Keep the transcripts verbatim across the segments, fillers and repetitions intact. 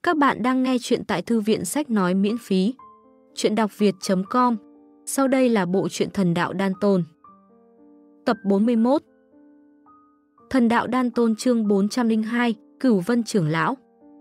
Các bạn đang nghe chuyện tại Thư viện Sách Nói miễn phí. Chuyện đọc việt chấm com. Sau đây là bộ truyện Thần Đạo Đan Tôn. Tập bốn mươi mốt. Thần Đạo Đan Tôn chương bốn trăm lẻ hai, Cửu Vân Trưởng Lão.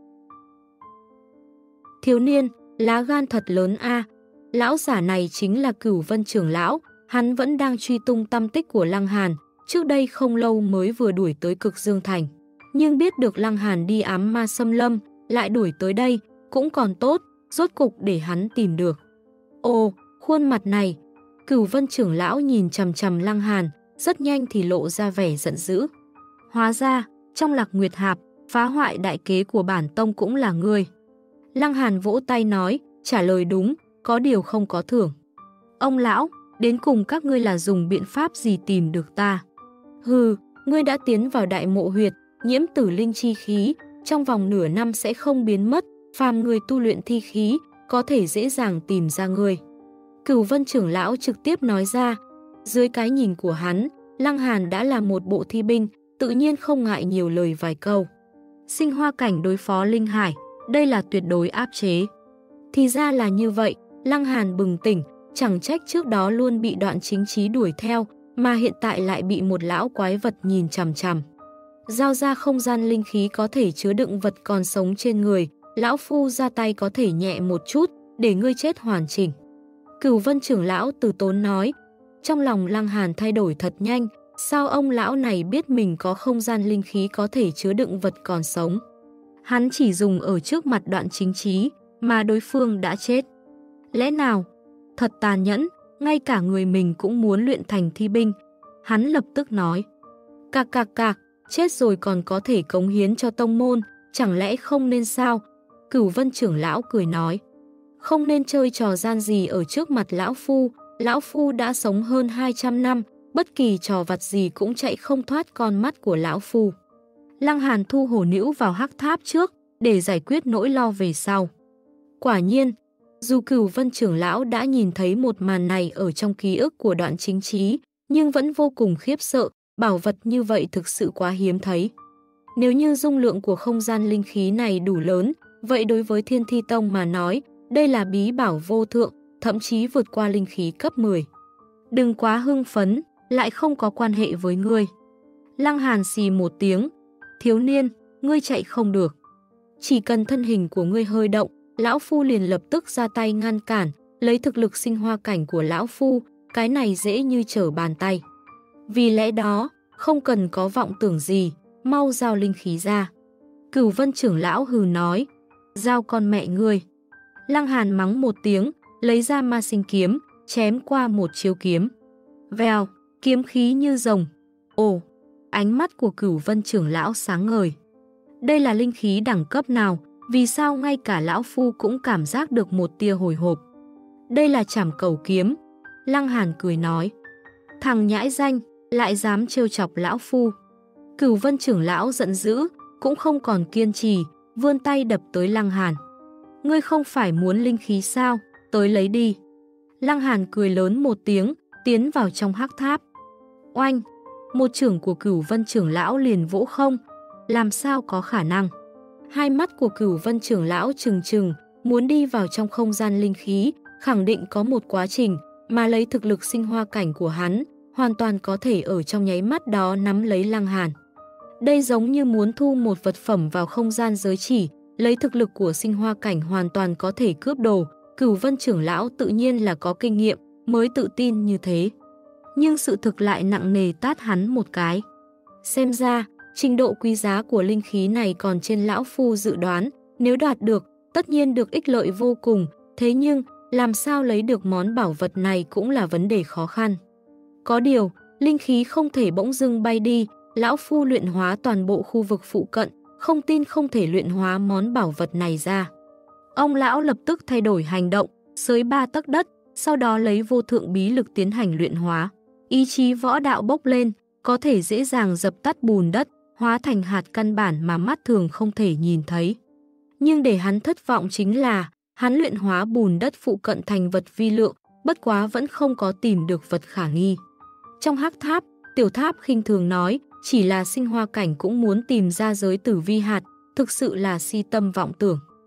Thiếu niên, lá gan thật lớn a. Lão giả này chính là Cửu Vân Trưởng Lão, hắn vẫn đang truy tung tăm tích của Lăng Hàn, trước đây không lâu mới vừa đuổi tới Cực Dương Thành. Nhưng biết được Lăng Hàn đi ám ma xâm lâm, lại đuổi tới đây, cũng còn tốt, rốt cục để hắn tìm được. Ồ, khuôn mặt này, Cửu Vân Trưởng Lão nhìn chằm chằm Lăng Hàn, rất nhanh thì lộ ra vẻ giận dữ. Hóa ra, trong Lạc Nguyệt Hạp, phá hoại đại kế của bản tông cũng là ngươi. Lăng Hàn vỗ tay nói, trả lời đúng, có điều không có thưởng. Ông lão, đến cùng các ngươi là dùng biện pháp gì tìm được ta? Hừ, ngươi đã tiến vào đại mộ huyệt, nhiễm tử linh chi khí, trong vòng nửa năm sẽ không biến mất, phàm người tu luyện thi khí, có thể dễ dàng tìm ra ngươi. Cửu Vân Trưởng Lão trực tiếp nói ra, dưới cái nhìn của hắn, Lăng Hàn đã là một bộ thi binh, tự nhiên không ngại nhiều lời vài câu. Sinh hoa cảnh đối phó linh hải, đây là tuyệt đối áp chế. Thì ra là như vậy, Lăng Hàn bừng tỉnh, chẳng trách trước đó luôn bị Đoạn Chính Chí đuổi theo, mà hiện tại lại bị một lão quái vật nhìn chằm chằm. Giao ra không gian linh khí có thể chứa đựng vật còn sống trên người, lão phu ra tay có thể nhẹ một chút, để ngươi chết hoàn chỉnh. Cửu Vân Trưởng Lão từ tốn nói, trong lòng Lăng Hàn thay đổi thật nhanh, sao ông lão này biết mình có không gian linh khí có thể chứa đựng vật còn sống. Hắn chỉ dùng ở trước mặt Đoạn Chính Chí, mà đối phương đã chết. Lẽ nào? Thật tàn nhẫn, ngay cả người mình cũng muốn luyện thành thi binh. Hắn lập tức nói, cạc cạc cạc, chết rồi còn có thể cống hiến cho tông môn, chẳng lẽ không nên sao? Cửu Vân Trưởng Lão cười nói, không nên chơi trò gian gì ở trước mặt lão phu, lão phu đã sống hơn hai trăm năm, bất kỳ trò vặt gì cũng chạy không thoát con mắt của lão phu. Lăng Hàn thu hổ nữ vào hắc tháp trước, để giải quyết nỗi lo về sau. Quả nhiên, dù Cửu Vân Trưởng Lão đã nhìn thấy một màn này ở trong ký ức của Đoạn Chính Chí, nhưng vẫn vô cùng khiếp sợ, bảo vật như vậy thực sự quá hiếm thấy. Nếu như dung lượng của không gian linh khí này đủ lớn, vậy đối với Thiên Thi Tông mà nói, đây là bí bảo vô thượng, thậm chí vượt qua linh khí cấp mười. Đừng quá hưng phấn, lại không có quan hệ với ngươi. Lăng Hàn xì một tiếng, thiếu niên, ngươi chạy không được. Chỉ cần thân hình của ngươi hơi động, lão phu liền lập tức ra tay ngăn cản, lấy thực lực sinh hoa cảnh của lão phu, cái này dễ như trở bàn tay. Vì lẽ đó, không cần có vọng tưởng gì, mau giao linh khí ra. Cửu Vân Trưởng Lão hừ nói, giao con mẹ ngươi. Lăng Hàn mắng một tiếng, lấy ra ma sinh kiếm, chém qua một chiếu kiếm. Vèo, kiếm khí như rồng. Ồ, ánh mắt của Cửu Vân Trưởng Lão sáng ngời. Đây là linh khí đẳng cấp nào, vì sao ngay cả lão phu cũng cảm giác được một tia hồi hộp. Đây là Trảm Cẩu kiếm. Lăng Hàn cười nói, thằng nhãi danh, lại dám trêu chọc lão phu. Cửu Vân Trưởng Lão giận dữ, cũng không còn kiên trì, vươn tay đập tới Lăng Hàn. Ngươi không phải muốn linh khí sao, tới lấy đi. Lăng Hàn cười lớn một tiếng, tiến vào trong hắc tháp. Oanh, một chưởng của Cửu Vân Trưởng Lão liền vỗ không, làm sao có khả năng. Hai mắt của Cửu Vân Trưởng Lão trừng trừng, muốn đi vào trong không gian linh khí, khẳng định có một quá trình, mà lấy thực lực sinh hoa cảnh của hắn, hoàn toàn có thể ở trong nháy mắt đó nắm lấy Lăng Hàn. Đây giống như muốn thu một vật phẩm vào không gian giới chỉ, lấy thực lực của sinh hoa cảnh hoàn toàn có thể cướp đồ. Cửu Vân Trưởng Lão tự nhiên là có kinh nghiệm, mới tự tin như thế. Nhưng sự thực lại nặng nề tát hắn một cái. Xem ra, trình độ quý giá của linh khí này còn trên lão phu dự đoán, nếu đoạt được, tất nhiên được ích lợi vô cùng, thế nhưng, làm sao lấy được món bảo vật này cũng là vấn đề khó khăn. Có điều, linh khí không thể bỗng dưng bay đi, lão phu luyện hóa toàn bộ khu vực phụ cận, không tin không thể luyện hóa món bảo vật này ra. Ông lão lập tức thay đổi hành động, xới ba tấc đất, sau đó lấy vô thượng bí lực tiến hành luyện hóa. Ý chí võ đạo bốc lên, có thể dễ dàng dập tắt bùn đất, hóa thành hạt căn bản mà mắt thường không thể nhìn thấy. Nhưng để hắn thất vọng chính là, hắn luyện hóa bùn đất phụ cận thành vật vi lượng, bất quá vẫn không có tìm được vật khả nghi. Trong hắc tháp, Tiểu Tháp khinh thường nói, chỉ là sinh hoa cảnh cũng muốn tìm ra giới tử vi hạt, thực sự là si tâm vọng tưởng.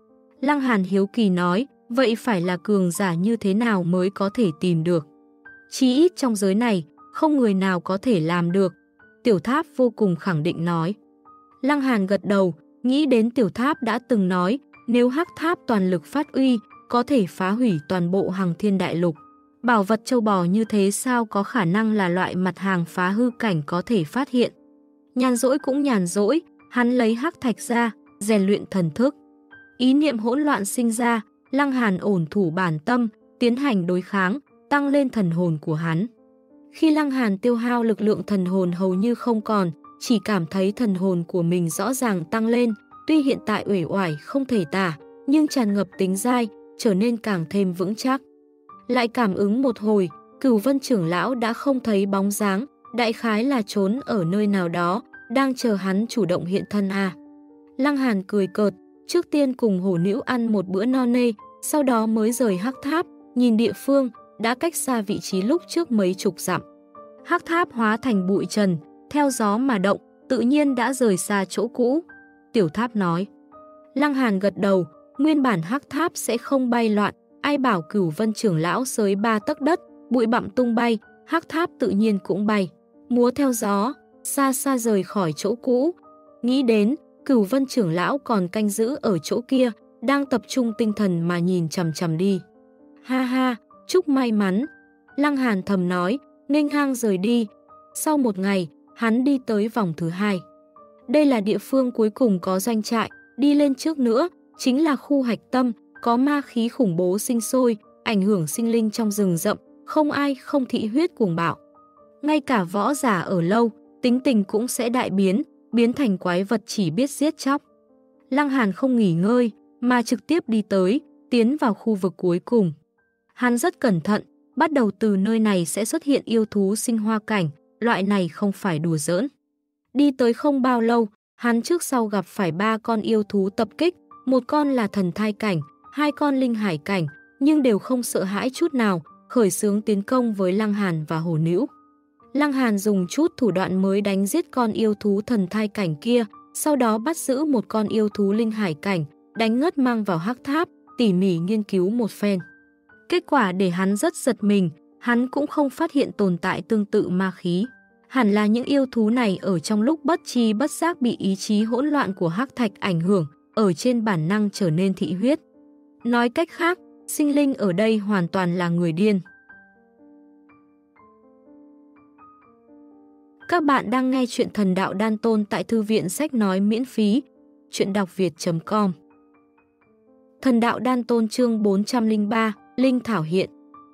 Lăng Hàn hiếu kỳ nói, vậy phải là cường giả như thế nào mới có thể tìm được? Chí ít trong giới này, không người nào có thể làm được. Tiểu Tháp vô cùng khẳng định nói. Lăng Hàn gật đầu, nghĩ đến Tiểu Tháp đã từng nói, nếu Hắc Tháp toàn lực phát uy, có thể phá hủy toàn bộ Hằng Thiên Đại Lục. Bảo vật châu bò như thế sao có khả năng là loại mặt hàng phá hư cảnh có thể phát hiện. Nhàn rỗi cũng nhàn rỗi, hắn lấy hắc thạch ra, rèn luyện thần thức. Ý niệm hỗn loạn sinh ra, Lăng Hàn ổn thủ bản tâm, tiến hành đối kháng, tăng lên thần hồn của hắn. Khi Lăng Hàn tiêu hao lực lượng thần hồn hầu như không còn, chỉ cảm thấy thần hồn của mình rõ ràng tăng lên, tuy hiện tại uể oải không thể tả, nhưng tràn ngập tính dai, trở nên càng thêm vững chắc. Lại cảm ứng một hồi, Cửu Vân trưởng lão đã không thấy bóng dáng, đại khái là trốn ở nơi nào đó, đang chờ hắn chủ động hiện thân à. Lăng Hàn cười cợt, trước tiên cùng hổ nữ ăn một bữa no nê, sau đó mới rời Hắc Tháp, nhìn địa phương, đã cách xa vị trí lúc trước mấy chục dặm. Hắc Tháp hóa thành bụi trần, theo gió mà động, tự nhiên đã rời xa chỗ cũ. Tiểu Tháp nói. Lăng Hàn gật đầu, nguyên bản Hắc Tháp sẽ không bay loạn, ai bảo Cửu Vân trưởng lão sới ba tấc đất, bụi bặm tung bay, Hắc Tháp tự nhiên cũng bay, múa theo gió, xa xa rời khỏi chỗ cũ. Nghĩ đến, Cửu Vân trưởng lão còn canh giữ ở chỗ kia, đang tập trung tinh thần mà nhìn chằm chằm đi. Ha ha, chúc may mắn. Lăng Hàn thầm nói, nghênh hang rời đi. Sau một ngày, hắn đi tới vòng thứ hai. Đây là địa phương cuối cùng có doanh trại, đi lên trước nữa, chính là khu hạch tâm, có ma khí khủng bố sinh sôi, ảnh hưởng sinh linh trong rừng rậm, không ai không thị huyết cuồng bạo. Ngay cả võ giả ở lâu, tính tình cũng sẽ đại biến, biến thành quái vật chỉ biết giết chóc. Lăng Hàn không nghỉ ngơi, mà trực tiếp đi tới, tiến vào khu vực cuối cùng. Hắn rất cẩn thận, bắt đầu từ nơi này sẽ xuất hiện yêu thú sinh hoa cảnh, loại này không phải đùa giỡn. Đi tới không bao lâu, hắn trước sau gặp phải ba con yêu thú tập kích, một con là thần thai cảnh, hai con linh hải cảnh, nhưng đều không sợ hãi chút nào, khởi xướng tiến công với Lăng Hàn và hổ nữ. Lăng Hàn dùng chút thủ đoạn mới đánh giết con yêu thú thần thai cảnh kia, sau đó bắt giữ một con yêu thú linh hải cảnh, đánh ngất mang vào Hắc Tháp, tỉ mỉ nghiên cứu một phen. Kết quả để hắn rất giật mình, hắn cũng không phát hiện tồn tại tương tự ma khí. Hẳn là những yêu thú này ở trong lúc bất tri bất giác bị ý chí hỗn loạn của hắc thạch ảnh hưởng, ở trên bản năng trở nên thị huyết. Nói cách khác, sinh linh ở đây hoàn toàn là người điên. Các bạn đang nghe chuyện Thần Đạo Đan Tôn tại Thư viện Sách Nói miễn phí, chuyện đọc việt chấm com. Thần Đạo Đan Tôn chương bốn trăm lẻ ba, Linh Thảo hiện.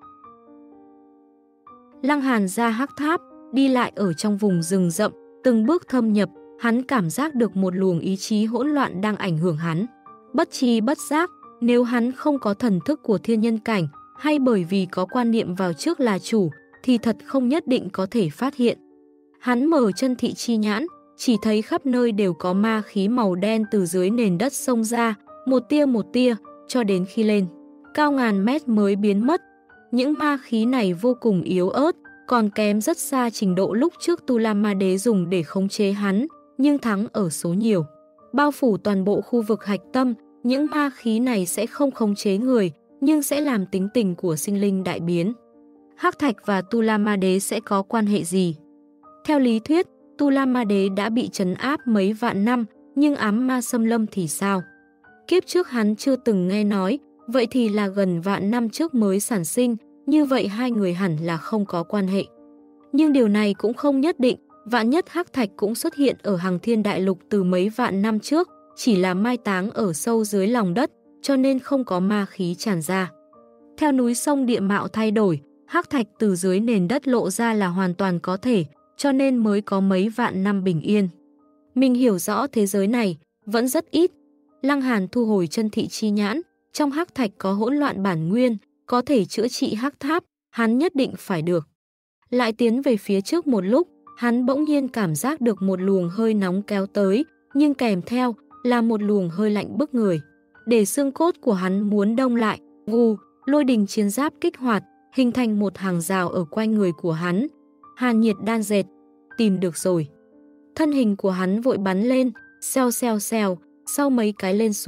Lăng Hàn ra Hắc Tháp, đi lại ở trong vùng rừng rậm, từng bước thâm nhập, hắn cảm giác được một luồng ý chí hỗn loạn đang ảnh hưởng hắn. Bất tri bất giác, nếu hắn không có thần thức của thiên nhân cảnh, hay bởi vì có quan niệm vào trước là chủ, thì thật không nhất định có thể phát hiện. Hắn mở chân thị chi nhãn, chỉ thấy khắp nơi đều có ma khí màu đen từ dưới nền đất xông ra, một tia một tia, cho đến khi lên cao ngàn mét mới biến mất. Những ma khí này vô cùng yếu ớt, còn kém rất xa trình độ lúc trước Tu La Ma Đế dùng để khống chế hắn, nhưng thắng ở số nhiều. Bao phủ toàn bộ khu vực hạch tâm, những ma khí này sẽ không khống chế người, nhưng sẽ làm tính tình của sinh linh đại biến. Hắc Thạch và Tu La Ma Đế sẽ có quan hệ gì? Theo lý thuyết, Tu La Ma Đế đã bị trấn áp mấy vạn năm, nhưng ám ma xâm lâm thì sao? Kiếp trước hắn chưa từng nghe nói, vậy thì là gần vạn năm trước mới sản sinh, như vậy hai người hẳn là không có quan hệ. Nhưng điều này cũng không nhất định, vạn nhất Hắc Thạch cũng xuất hiện ở Hằng Thiên Đại Lục từ mấy vạn năm trước, chỉ là mai táng ở sâu dưới lòng đất, cho nên không có ma khí tràn ra. Theo núi sông địa mạo thay đổi, Hắc Thạch từ dưới nền đất lộ ra là hoàn toàn có thể, cho nên mới có mấy vạn năm bình yên. Mình hiểu rõ thế giới này, vẫn rất ít. Lăng Hàn thu hồi chân thị chi nhãn, trong Hắc Thạch có hỗn loạn bản nguyên, có thể chữa trị Hắc Tháp, hắn nhất định phải được. Lại tiến về phía trước một lúc, hắn bỗng nhiên cảm giác được một luồng hơi nóng kéo tới, nhưng kèm theo là một luồng hơi lạnh bức người. Để xương cốt của hắn muốn đông lại, gù, lôi đình chiến giáp kích hoạt, hình thành một hàng rào ở quanh người của hắn. Hàn nhiệt đan dệt, tìm được rồi. Thân hình của hắn vội bắn lên, xèo xèo xèo, sau mấy cái lên xuống,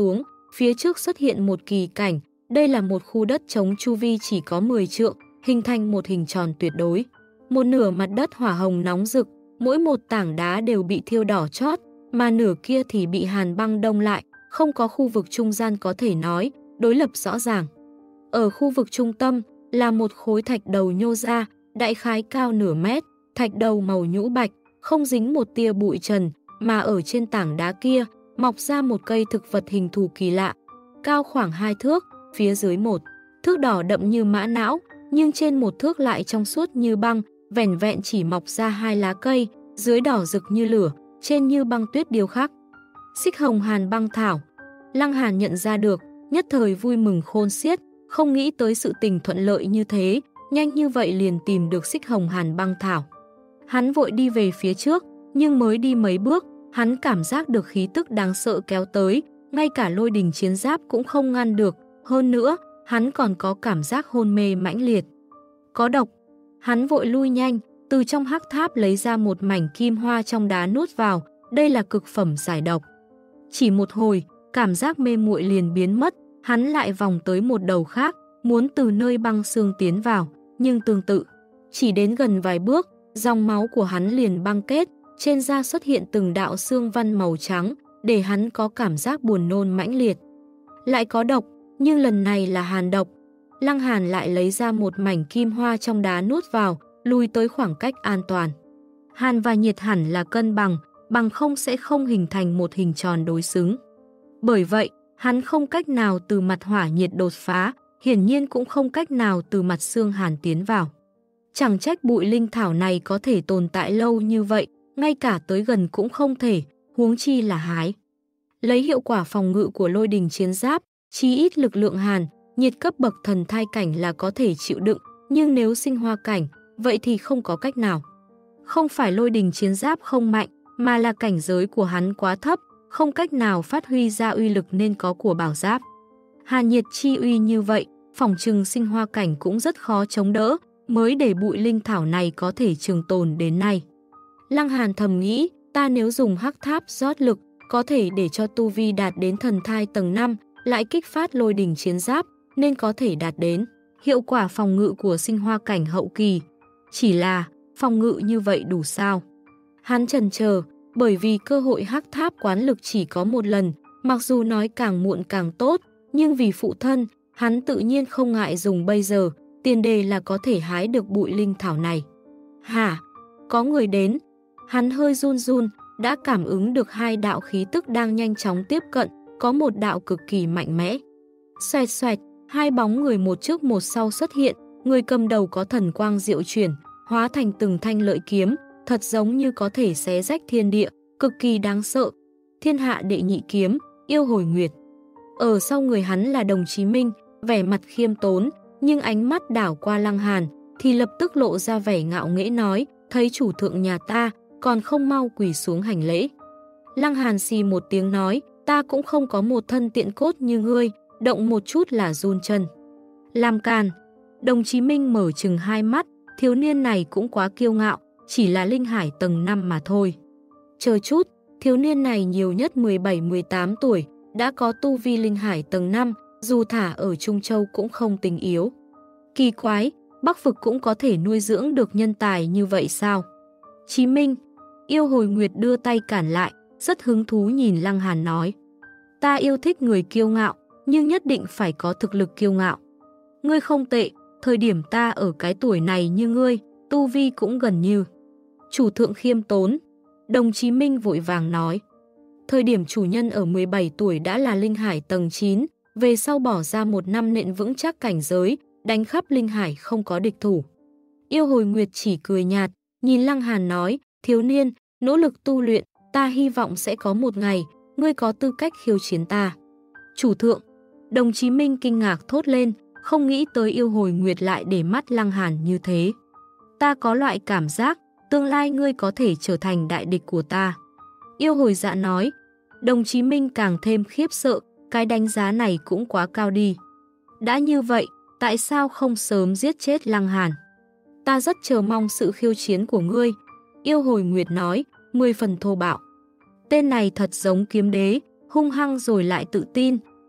phía trước xuất hiện một kỳ cảnh, đây là một khu đất trống chu vi chỉ có mười trượng, hình thành một hình tròn tuyệt đối. Một nửa mặt đất hỏa hồng nóng rực, mỗi một tảng đá đều bị thiêu đỏ chót, mà nửa kia thì bị hàn băng đông lại, không có khu vực trung gian có thể nói, đối lập rõ ràng. Ở khu vực trung tâm là một khối thạch đầu nhô ra, đại khái cao nửa mét, thạch đầu màu nhũ bạch, không dính một tia bụi trần, mà ở trên tảng đá kia mọc ra một cây thực vật hình thù kỳ lạ, cao khoảng hai thước, phía dưới một thước đỏ đậm như mã não, nhưng trên một thước lại trong suốt như băng, vẻn vẹn chỉ mọc ra hai lá cây, dưới đỏ rực như lửa, trên như băng tuyết điêu khắc. Xích hồng hàn băng thảo. Lăng Hàn nhận ra được, nhất thời vui mừng khôn xiết, không nghĩ tới sự tình thuận lợi như thế, nhanh như vậy liền tìm được xích hồng hàn băng thảo. Hắn vội đi về phía trước, nhưng mới đi mấy bước, hắn cảm giác được khí tức đáng sợ kéo tới, ngay cả lôi đình chiến giáp cũng không ngăn được, hơn nữa, hắn còn có cảm giác hôn mê mãnh liệt. Có độc, hắn vội lui nhanh, từ trong hắc tháp lấy ra một mảnh kim hoa trong đá nuốt vào, đây là cực phẩm giải độc. Chỉ một hồi, cảm giác mê muội liền biến mất, hắn lại vòng tới một đầu khác, muốn từ nơi băng xương tiến vào, nhưng tương tự. Chỉ đến gần vài bước, dòng máu của hắn liền băng kết, trên da xuất hiện từng đạo xương văn màu trắng, để hắn có cảm giác buồn nôn mãnh liệt. Lại có độc, nhưng lần này là hàn độc. Lăng Hàn lại lấy ra một mảnh kim hoa trong đá nuốt vào, lùi tới khoảng cách an toàn. Hàn và nhiệt hẳn là cân bằng, bằng không sẽ không hình thành một hình tròn đối xứng. Bởi vậy, hắn không cách nào từ mặt hỏa nhiệt đột phá, hiển nhiên cũng không cách nào từ mặt xương hàn tiến vào. Chẳng trách bụi linh thảo này có thể tồn tại lâu như vậy, ngay cả tới gần cũng không thể, huống chi là hái. Lấy hiệu quả phòng ngự của lôi đình chiến giáp, chí ít lực lượng hàn, nhiệt cấp bậc thần thai cảnh là có thể chịu đựng, nhưng nếu sinh hoa cảnh, vậy thì không có cách nào. Không phải lôi đình chiến giáp không mạnh, mà là cảnh giới của hắn quá thấp, không cách nào phát huy ra uy lực nên có của bảo giáp. Hàn nhiệt chi uy như vậy, phỏng chừng sinh hoa cảnh cũng rất khó chống đỡ, mới để bụi linh thảo này có thể trường tồn đến nay. Lăng Hàn thầm nghĩ, ta nếu dùng hắc tháp rót lực, có thể để cho tu vi đạt đến thần thai tầng năm, lại kích phát lôi đình chiến giáp, nên có thể đạt đến hiệu quả phòng ngự của sinh hoa cảnh hậu kỳ. Chỉ là, phòng ngự như vậy đủ sao? Hắn chần chờ, bởi vì cơ hội hắc tháp quán lực chỉ có một lần, mặc dù nói càng muộn càng tốt, nhưng vì phụ thân, hắn tự nhiên không ngại dùng bây giờ, tiền đề là có thể hái được bụi linh thảo này. Hả? Có người đến. Hắn hơi run run, đã cảm ứng được hai đạo khí tức đang nhanh chóng tiếp cận, có một đạo cực kỳ mạnh mẽ. Xoẹt xoẹt, hai bóng người một trước một sau xuất hiện, người cầm đầu có thần quang diệu chuyển, hóa thành từng thanh lợi kiếm, thật giống như có thể xé rách thiên địa, cực kỳ đáng sợ. Thiên hạ đệ nhị kiếm, Yêu Hồi Nguyệt. Ở sau người hắn là Đồng Chí Minh, vẻ mặt khiêm tốn, nhưng ánh mắt đảo qua Lăng Hàn, thì lập tức lộ ra vẻ ngạo nghễ nói, thấy chủ thượng nhà ta, còn không mau quỳ xuống hành lễ. Lăng Hàn xì một tiếng nói, ta cũng không có một thân tiện cốt như ngươi, động một chút là run chân. Làm càn. Đồng Chí Minh mở chừng hai mắt, thiếu niên này cũng quá kiêu ngạo, chỉ là linh hải tầng năm mà thôi. Chờ chút, thiếu niên này nhiều nhất mười bảy mười tám tuổi, đã có tu vi linh hải tầng năm, dù thả ở Trung Châu cũng không tính yếu. Kỳ quái, Bắc vực cũng có thể nuôi dưỡng được nhân tài như vậy sao? Chí Minh, Yêu Hồi Nguyệt đưa tay cản lại, rất hứng thú nhìn Lăng Hàn nói. Ta yêu thích người kiêu ngạo, nhưng nhất định phải có thực lực kiêu ngạo. Ngươi không tệ, thời điểm ta ở cái tuổi này như ngươi, tu vi cũng gần như. Chủ thượng khiêm tốn. Đồng Chí Minh vội vàng nói. Thời điểm chủ nhân ở mười bảy tuổi đã là linh hải tầng chín, về sau bỏ ra một năm nện vững chắc cảnh giới, đánh khắp linh hải không có địch thủ. Yêu Hồi Nguyệt chỉ cười nhạt, nhìn Lăng Hàn nói, thiếu niên, nỗ lực tu luyện, ta hy vọng sẽ có một ngày, ngươi có tư cách khiêu chiến ta. Chủ thượng, Đồng Chí Minh kinh ngạc thốt lên, không nghĩ tới Yêu Hồi Nguyệt lại để mắt Lăng Hàn như thế. Ta có loại cảm giác, tương lai ngươi có thể trở thành đại địch của ta. Yêu Hồi Dạ nói. Đồng Chí Minh càng thêm khiếp sợ, cái đánh giá này cũng quá cao đi. Đã như vậy, tại sao không sớm giết chết Lăng Hàn? Ta rất chờ mong sự khiêu chiến của ngươi. Yêu Hồi Nguyệt nói, mười phần thô bạo. Tên này thật giống kiếm đế, hung hăng rồi lại tự tin,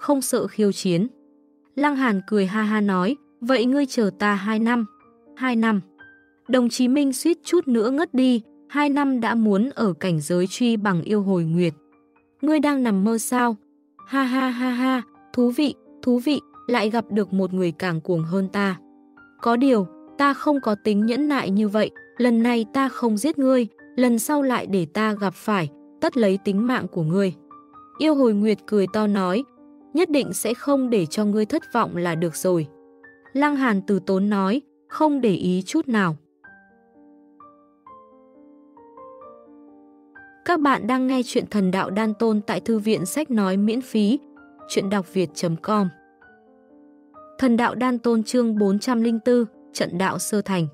không sợ khiêu chiến. Lăng Hàn cười ha ha nói, vậy ngươi chờ ta hai năm. Hai năm. Đồng Chí Minh suýt chút nữa ngất đi, hai năm đã muốn ở cảnh giới truy bằng yêu hồi nguyệt. Ngươi đang nằm mơ sao? Ha ha ha ha, thú vị, thú vị, lại gặp được một người càng cuồng hơn ta. Có điều, ta không có tính nhẫn nại như vậy, lần này ta không giết ngươi, lần sau lại để ta gặp phải, tất lấy tính mạng của ngươi. Yêu hồi nguyệt cười to nói, nhất định sẽ không để cho ngươi thất vọng là được rồi. Lăng Hàn từ tốn nói, không để ý chút nào. Các bạn đang nghe chuyện Thần Đạo Đan Tôn tại Thư viện Sách Nói miễn phí, chuyện đọc việt chấm com. Thần Đạo Đan Tôn chương bốn trăm lẻ bốn, Trận Đạo Sơ Thành.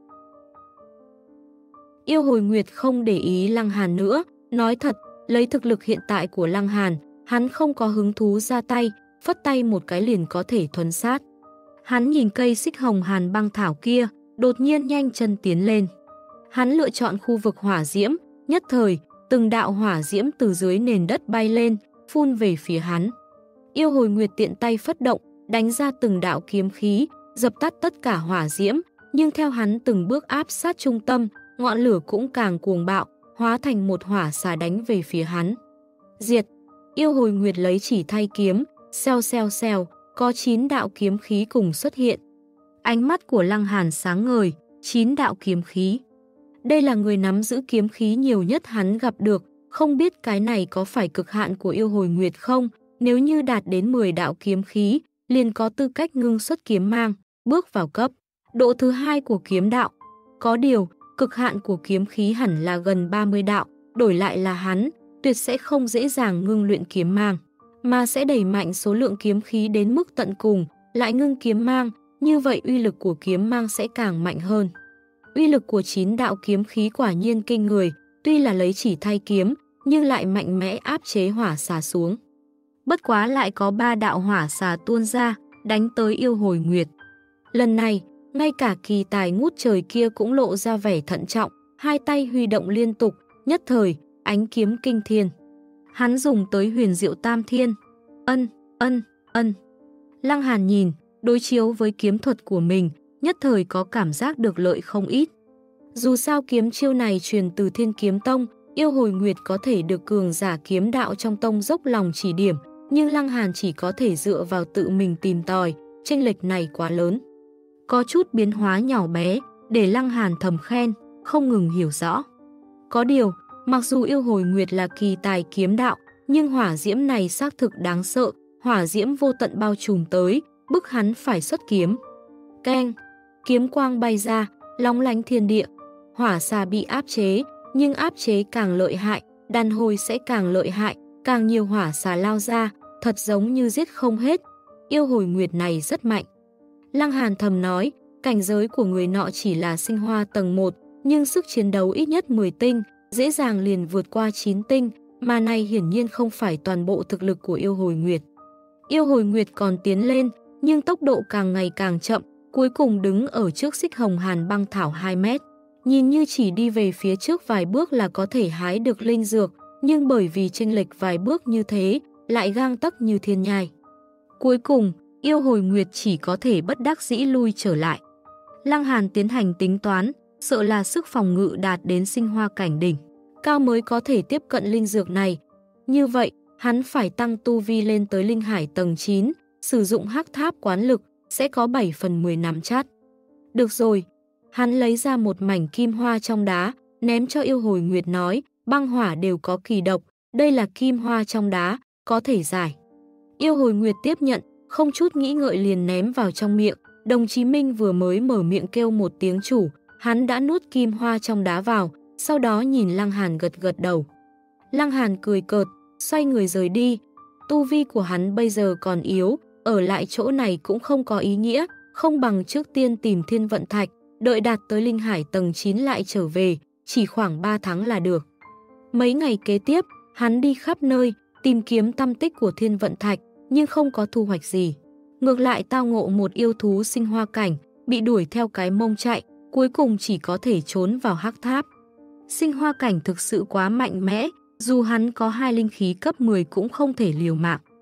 Yêu hồi nguyệt không để ý Lăng Hàn nữa, nói thật, lấy thực lực hiện tại của Lăng Hàn, hắn không có hứng thú ra tay, phất tay một cái liền có thể thuần sát. Hắn nhìn cây xích hồng hàn băng thảo kia, đột nhiên nhanh chân tiến lên. Hắn lựa chọn khu vực hỏa diễm, nhất thời, từng đạo hỏa diễm từ dưới nền đất bay lên, phun về phía hắn. Yêu hồi nguyệt tiện tay phất động, đánh ra từng đạo kiếm khí, dập tắt tất cả hỏa diễm, nhưng theo hắn từng bước áp sát trung tâm, ngọn lửa cũng càng cuồng bạo, hóa thành một hỏa xà đánh về phía hắn. Diệt! Yêu hồi nguyệt lấy chỉ thay kiếm, xèo xèo xèo, có chín đạo kiếm khí cùng xuất hiện. Ánh mắt của Lăng Hàn sáng ngời, chín đạo kiếm khí. Đây là người nắm giữ kiếm khí nhiều nhất hắn gặp được, không biết cái này có phải cực hạn của yêu hồi nguyệt không? Nếu như đạt đến mười đạo kiếm khí, liền có tư cách ngưng xuất kiếm mang, bước vào cấp độ thứ hai của kiếm đạo. Có điều, cực hạn của kiếm khí hẳn là gần ba mươi đạo, đổi lại là hắn, tuyệt sẽ không dễ dàng ngưng luyện kiếm mang, mà sẽ đẩy mạnh số lượng kiếm khí đến mức tận cùng, lại ngưng kiếm mang, như vậy uy lực của kiếm mang sẽ càng mạnh hơn. Uy lực của chín đạo kiếm khí quả nhiên kinh người, tuy là lấy chỉ thay kiếm, nhưng lại mạnh mẽ áp chế hỏa xà xuống. Bất quá lại có ba đạo hỏa xà tuôn ra, đánh tới yêu hồi nguyệt. Lần này, ngay cả kỳ tài ngút trời kia cũng lộ ra vẻ thận trọng, hai tay huy động liên tục, nhất thời, ánh kiếm kinh thiên. Hắn dùng tới huyền diệu tam thiên. Ân, ân, ân. Lăng Hàn nhìn, đối chiếu với kiếm thuật của mình, nhất thời có cảm giác được lợi không ít. Dù sao kiếm chiêu này truyền từ Thiên Kiếm Tông, yêu hồi nguyệt có thể được cường giả kiếm đạo trong tông dốc lòng chỉ điểm, nhưng Lăng Hàn chỉ có thể dựa vào tự mình tìm tòi, chênh lệch này quá lớn. Có chút biến hóa nhỏ bé, để Lăng Hàn thầm khen, không ngừng hiểu rõ. Có điều, mặc dù yêu hồi nguyệt là kỳ tài kiếm đạo, nhưng hỏa diễm này xác thực đáng sợ, hỏa diễm vô tận bao trùm tới, bức hắn phải xuất kiếm. Keng, kiếm quang bay ra, lóng lánh thiên địa, hỏa xà bị áp chế, nhưng áp chế càng lợi hại, đàn hồi sẽ càng lợi hại, càng nhiều hỏa xà lao ra, thật giống như giết không hết. Yêu hồi nguyệt này rất mạnh. Lăng Hàn thầm nói, cảnh giới của người nọ chỉ là sinh hoa tầng một, nhưng sức chiến đấu ít nhất mười tinh, dễ dàng liền vượt qua chín tinh, mà này hiển nhiên không phải toàn bộ thực lực của yêu hồi nguyệt. Yêu hồi nguyệt còn tiến lên, nhưng tốc độ càng ngày càng chậm, cuối cùng đứng ở trước xích hồng hàn băng thảo hai mét. Nhìn như chỉ đi về phía trước vài bước là có thể hái được linh dược, nhưng bởi vì chênh lệch vài bước như thế, lại gang tấc như thiên nhai. Cuối cùng, yêu hồi nguyệt chỉ có thể bất đắc dĩ lui trở lại. Lăng Hàn tiến hành tính toán, sợ là sức phòng ngự đạt đến sinh hoa cảnh đỉnh cao mới có thể tiếp cận linh dược này. Như vậy, hắn phải tăng tu vi lên tới linh hải tầng chín, sử dụng hắc tháp quán lực, sẽ có bảy phần mười nắm chắc. Được rồi, hắn lấy ra một mảnh kim hoa trong đá, ném cho yêu hồi nguyệt nói, băng hỏa đều có kỳ độc, đây là kim hoa trong đá, có thể giải. Yêu hồi nguyệt tiếp nhận, không chút nghĩ ngợi liền ném vào trong miệng. Đồng Chí Minh vừa mới mở miệng kêu một tiếng chủ, hắn đã nuốt kim hoa trong đá vào, sau đó nhìn Lăng Hàn gật gật đầu. Lăng Hàn cười cợt, xoay người rời đi. Tu vi của hắn bây giờ còn yếu, ở lại chỗ này cũng không có ý nghĩa, không bằng trước tiên tìm thiên vận thạch, đợi đạt tới linh hải tầng chín lại trở về, chỉ khoảng ba tháng là được. Mấy ngày kế tiếp, hắn đi khắp nơi, tìm kiếm tăm tích của thiên vận thạch, nhưng không có thu hoạch gì. Ngược lại tao ngộ một yêu thú sinh hoa cảnh, bị đuổi theo cái mông chạy, cuối cùng chỉ có thể trốn vào hắc tháp. Sinh hoa cảnh thực sự quá mạnh mẽ, dù hắn có hai linh khí cấp mười cũng không thể liều mạng.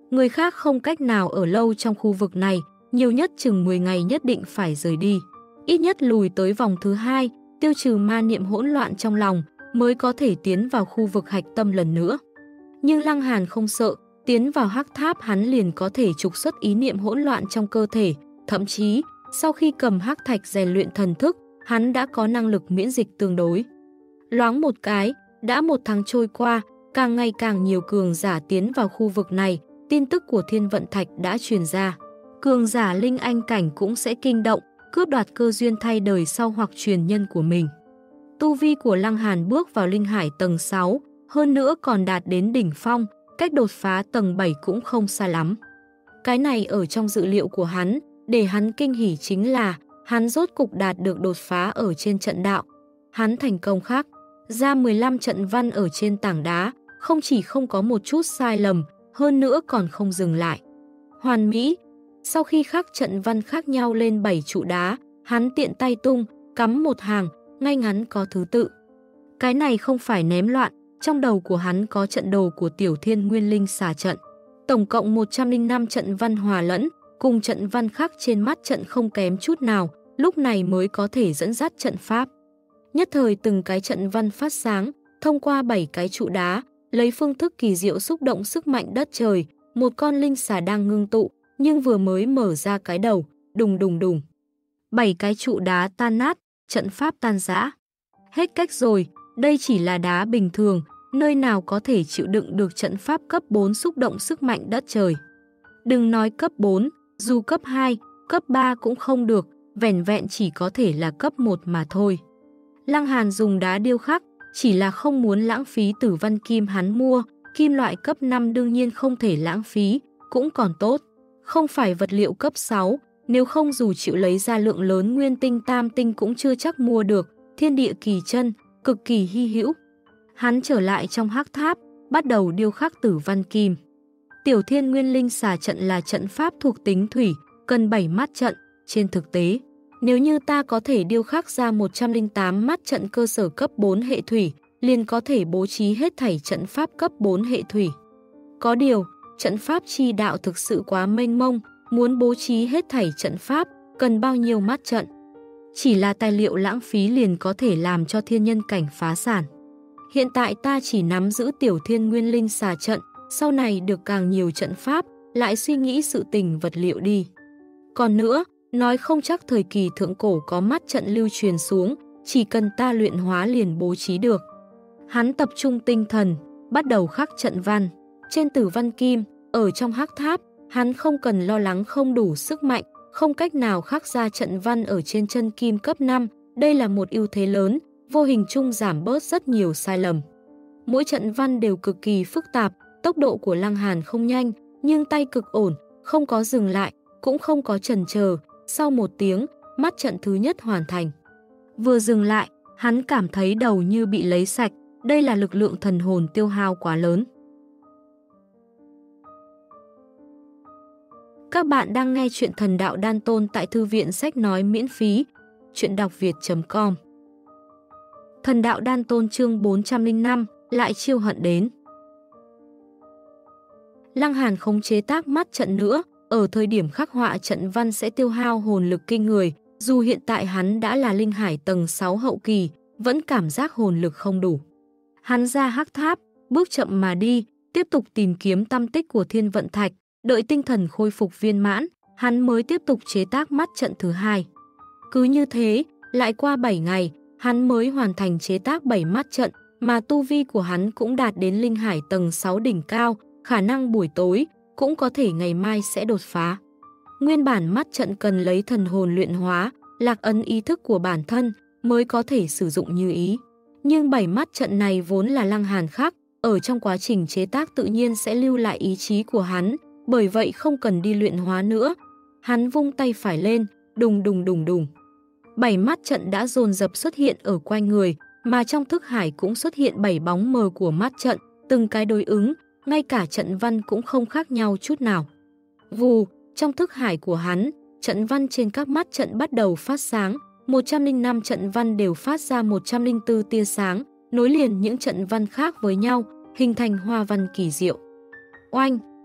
Người khác không cách nào ở lâu trong khu vực này, nhiều nhất chừng mười ngày nhất định phải rời đi. Ít nhất lùi tới vòng thứ hai, tiêu trừ ma niệm hỗn loạn trong lòng, mới có thể tiến vào khu vực hạch tâm lần nữa. Nhưng Lăng Hàn không sợ, tiến vào hắc tháp hắn liền có thể trục xuất ý niệm hỗn loạn trong cơ thể, thậm chí, sau khi cầm hắc thạch rèn luyện thần thức, hắn đã có năng lực miễn dịch tương đối. Loáng một cái, đã một tháng trôi qua, càng ngày càng nhiều cường giả tiến vào khu vực này, tin tức của Thiên Vận Thạch đã truyền ra. Cường giả linh anh cảnh cũng sẽ kinh động, cướp đoạt cơ duyên thay đời sau hoặc truyền nhân của mình. Tu vi của Lăng Hàn bước vào linh hải tầng sáu, hơn nữa còn đạt đến đỉnh phong, cách đột phá tầng bảy cũng không xa lắm. Cái này ở trong dự liệu của hắn, để hắn kinh hỉ chính là hắn rốt cục đạt được đột phá ở trên trận đạo. Hắn thành công khắc ra mười lăm trận văn ở trên tảng đá, không chỉ không có một chút sai lầm, hơn nữa còn không dừng lại. Hoàn mỹ, sau khi khắc trận văn khác nhau lên bảy trụ đá, hắn tiện tay tung, cắm một hàng, ngay ngắn có thứ tự. Cái này không phải ném loạn, trong đầu của hắn có trận đồ của Tiểu Thiên Nguyên Linh xà trận. Tổng cộng một trăm lẻ năm trận văn hòa lẫn, cùng trận văn khắc trên mắt trận không kém chút nào, lúc này mới có thể dẫn dắt trận pháp. Nhất thời từng cái trận văn phát sáng, thông qua bảy cái trụ đá, lấy phương thức kỳ diệu xúc động sức mạnh đất trời, một con linh xà đang ngưng tụ, nhưng vừa mới mở ra cái đầu, đùng đùng đùng. Bảy cái trụ đá tan nát, trận pháp tan rã. Hết cách rồi, đây chỉ là đá bình thường, nơi nào có thể chịu đựng được trận pháp cấp bốn xúc động sức mạnh đất trời. Đừng nói cấp bốn, dù cấp hai, cấp ba cũng không được, vẻn vẹn chỉ có thể là cấp một mà thôi. Lăng Hàn dùng đá điêu khắc, chỉ là không muốn lãng phí tử văn kim hắn mua, kim loại cấp năm đương nhiên không thể lãng phí, cũng còn tốt. Không phải vật liệu cấp sáu, nếu không dù chịu lấy ra lượng lớn nguyên tinh tam tinh cũng chưa chắc mua được, thiên địa kỳ chân, cực kỳ hy hữu. Hắn trở lại trong hắc tháp, bắt đầu điêu khắc tử văn kim. Tiểu Thiên Nguyên Linh xà trận là trận pháp thuộc tính thủy, cần bảy mắt trận, trên thực tế. Nếu như ta có thể điêu khắc ra một trăm lẻ tám mắt trận cơ sở cấp bốn hệ thủy, liền có thể bố trí hết thảy trận pháp cấp bốn hệ thủy. Có điều, trận pháp chi đạo thực sự quá mênh mông, muốn bố trí hết thảy trận pháp, cần bao nhiêu mắt trận. Chỉ là tài liệu lãng phí liền có thể làm cho thiên nhân cảnh phá sản. Hiện tại ta chỉ nắm giữ Tiểu Thiên Nguyên Linh xà trận, sau này được càng nhiều trận pháp, lại suy nghĩ sự tình vật liệu đi. Còn nữa, nói không chắc thời kỳ thượng cổ có mắt trận lưu truyền xuống, chỉ cần ta luyện hóa liền bố trí được. Hắn tập trung tinh thần, bắt đầu khắc trận văn. Trên tử văn kim, ở trong hắc tháp, hắn không cần lo lắng không đủ sức mạnh, không cách nào khắc ra trận văn ở trên chân kim cấp năm. Đây là một ưu thế lớn, vô hình chung giảm bớt rất nhiều sai lầm. Mỗi trận văn đều cực kỳ phức tạp, tốc độ của Lăng Hàn không nhanh, nhưng tay cực ổn, không có dừng lại, cũng không có chần chờ. Sau một tiếng, mắt trận thứ nhất hoàn thành. Vừa dừng lại, hắn cảm thấy đầu như bị lấy sạch, đây là lực lượng thần hồn tiêu hao quá lớn. Các bạn đang nghe chuyện Thần Đạo Đan Tôn tại Thư viện Sách Nói miễn phí, chuyện đọc việt chấm com. Thần Đạo Đan Tôn chương bốn trăm lẻ năm, lại chiêu hận đến. Lăng Hàn không chế tác mắt trận nữa, ở thời điểm khắc họa trận văn sẽ tiêu hao hồn lực kinh người, dù hiện tại hắn đã là linh hải tầng sáu hậu kỳ, vẫn cảm giác hồn lực không đủ. Hắn ra hắc tháp, bước chậm mà đi, tiếp tục tìm kiếm tăm tích của Thiên Vận Thạch, đợi tinh thần khôi phục viên mãn, hắn mới tiếp tục chế tác mắt trận thứ hai. Cứ như thế, lại qua bảy ngày, hắn mới hoàn thành chế tác bảy mắt trận, mà tu vi của hắn cũng đạt đến linh hải tầng sáu đỉnh cao, khả năng buổi tối, cũng có thể ngày mai sẽ đột phá. Nguyên bản mắt trận cần lấy thần hồn luyện hóa, lạc ấn ý thức của bản thân mới có thể sử dụng như ý. Nhưng bảy mắt trận này vốn là Lăng Hàn khắc, ở trong quá trình chế tác tự nhiên sẽ lưu lại ý chí của hắn, bởi vậy không cần đi luyện hóa nữa. Hắn vung tay phải lên, đùng đùng đùng đùng. Bảy mắt trận đã dồn dập xuất hiện ở quanh người, mà trong thức hải cũng xuất hiện bảy bóng mờ của mắt trận, từng cái đối ứng, ngay cả trận văn cũng không khác nhau chút nào. Vù, trong thức hải của hắn, trận văn trên các mắt trận bắt đầu phát sáng, một trăm lẻ năm trận văn đều phát ra một trăm lẻ bốn tia sáng, nối liền những trận văn khác với nhau, hình thành hoa văn kỳ diệu. Oanh,